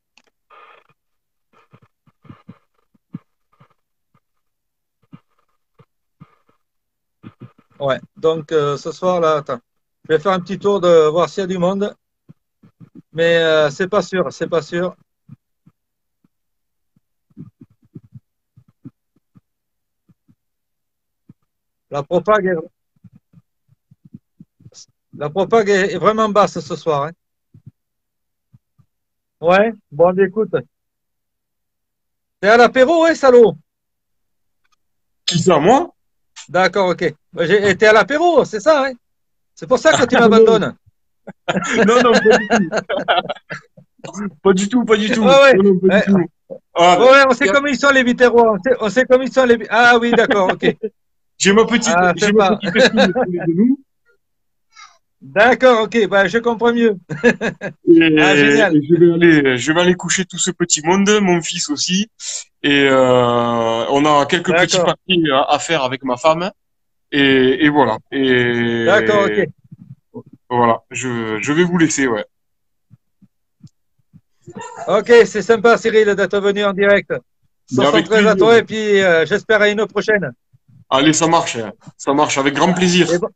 Ouais, donc euh, ce soir, là, attends. Je vais faire un petit tour de voir s'il y a du monde, mais euh, c'est pas sûr, c'est pas sûr. La propague est, la propague est, est vraiment basse ce soir, hein. Ouais, bon, ben, écoute. T'es à l'apéro, ouais, salaud? Qui ça, moi? D'accord, ok. Ben, j'ai été à l'apéro, c'est ça, hein? C'est pour ça que tu Non, m'abandonnes. non, non, pas du tout. Pas du tout, pas du Ouais, tout. ouais. Non, non, pas du Ouais, tout. Ah, ouais, on sait comment ils sont les Biterrois. On sait, on sait comment ils sont les. Ah oui, d'accord, ok. j'ai ma petite, Ah, j'ai ma sympa. petite estime pour les genoux. D'accord, ok. Ben, je comprends mieux. Et, Ah, génial. et je vais aller, je vais aller coucher tout ce petit monde, mon fils aussi. Et euh, on a quelques petits D'accord. papiers à, à faire avec ma femme. Et, et voilà. D'accord, Et ok. voilà. Je, je vais vous laisser, ouais. Ok, c'est sympa, Cyril, d'être venu en direct. Mais avec soixante-treize à plaisir. toi et puis euh, j'espère à une prochaine. Allez, ça marche. Hein. Ça marche avec grand plaisir. Et bon,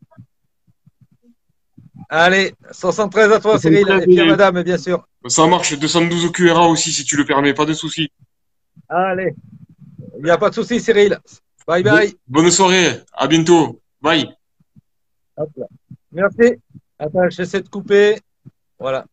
allez, soixante-treize à toi, Cyril, soixante-treize et puis à et madame, bien sûr. ça marche. deux cent douze au Q R A aussi, si tu le permets. Pas de souci. Allez, il n'y a pas de souci, Cyril. Bye Bon- bye. bonne soirée. À bientôt. Bye. Hop là. Merci. Attends, j'essaie de couper. Voilà.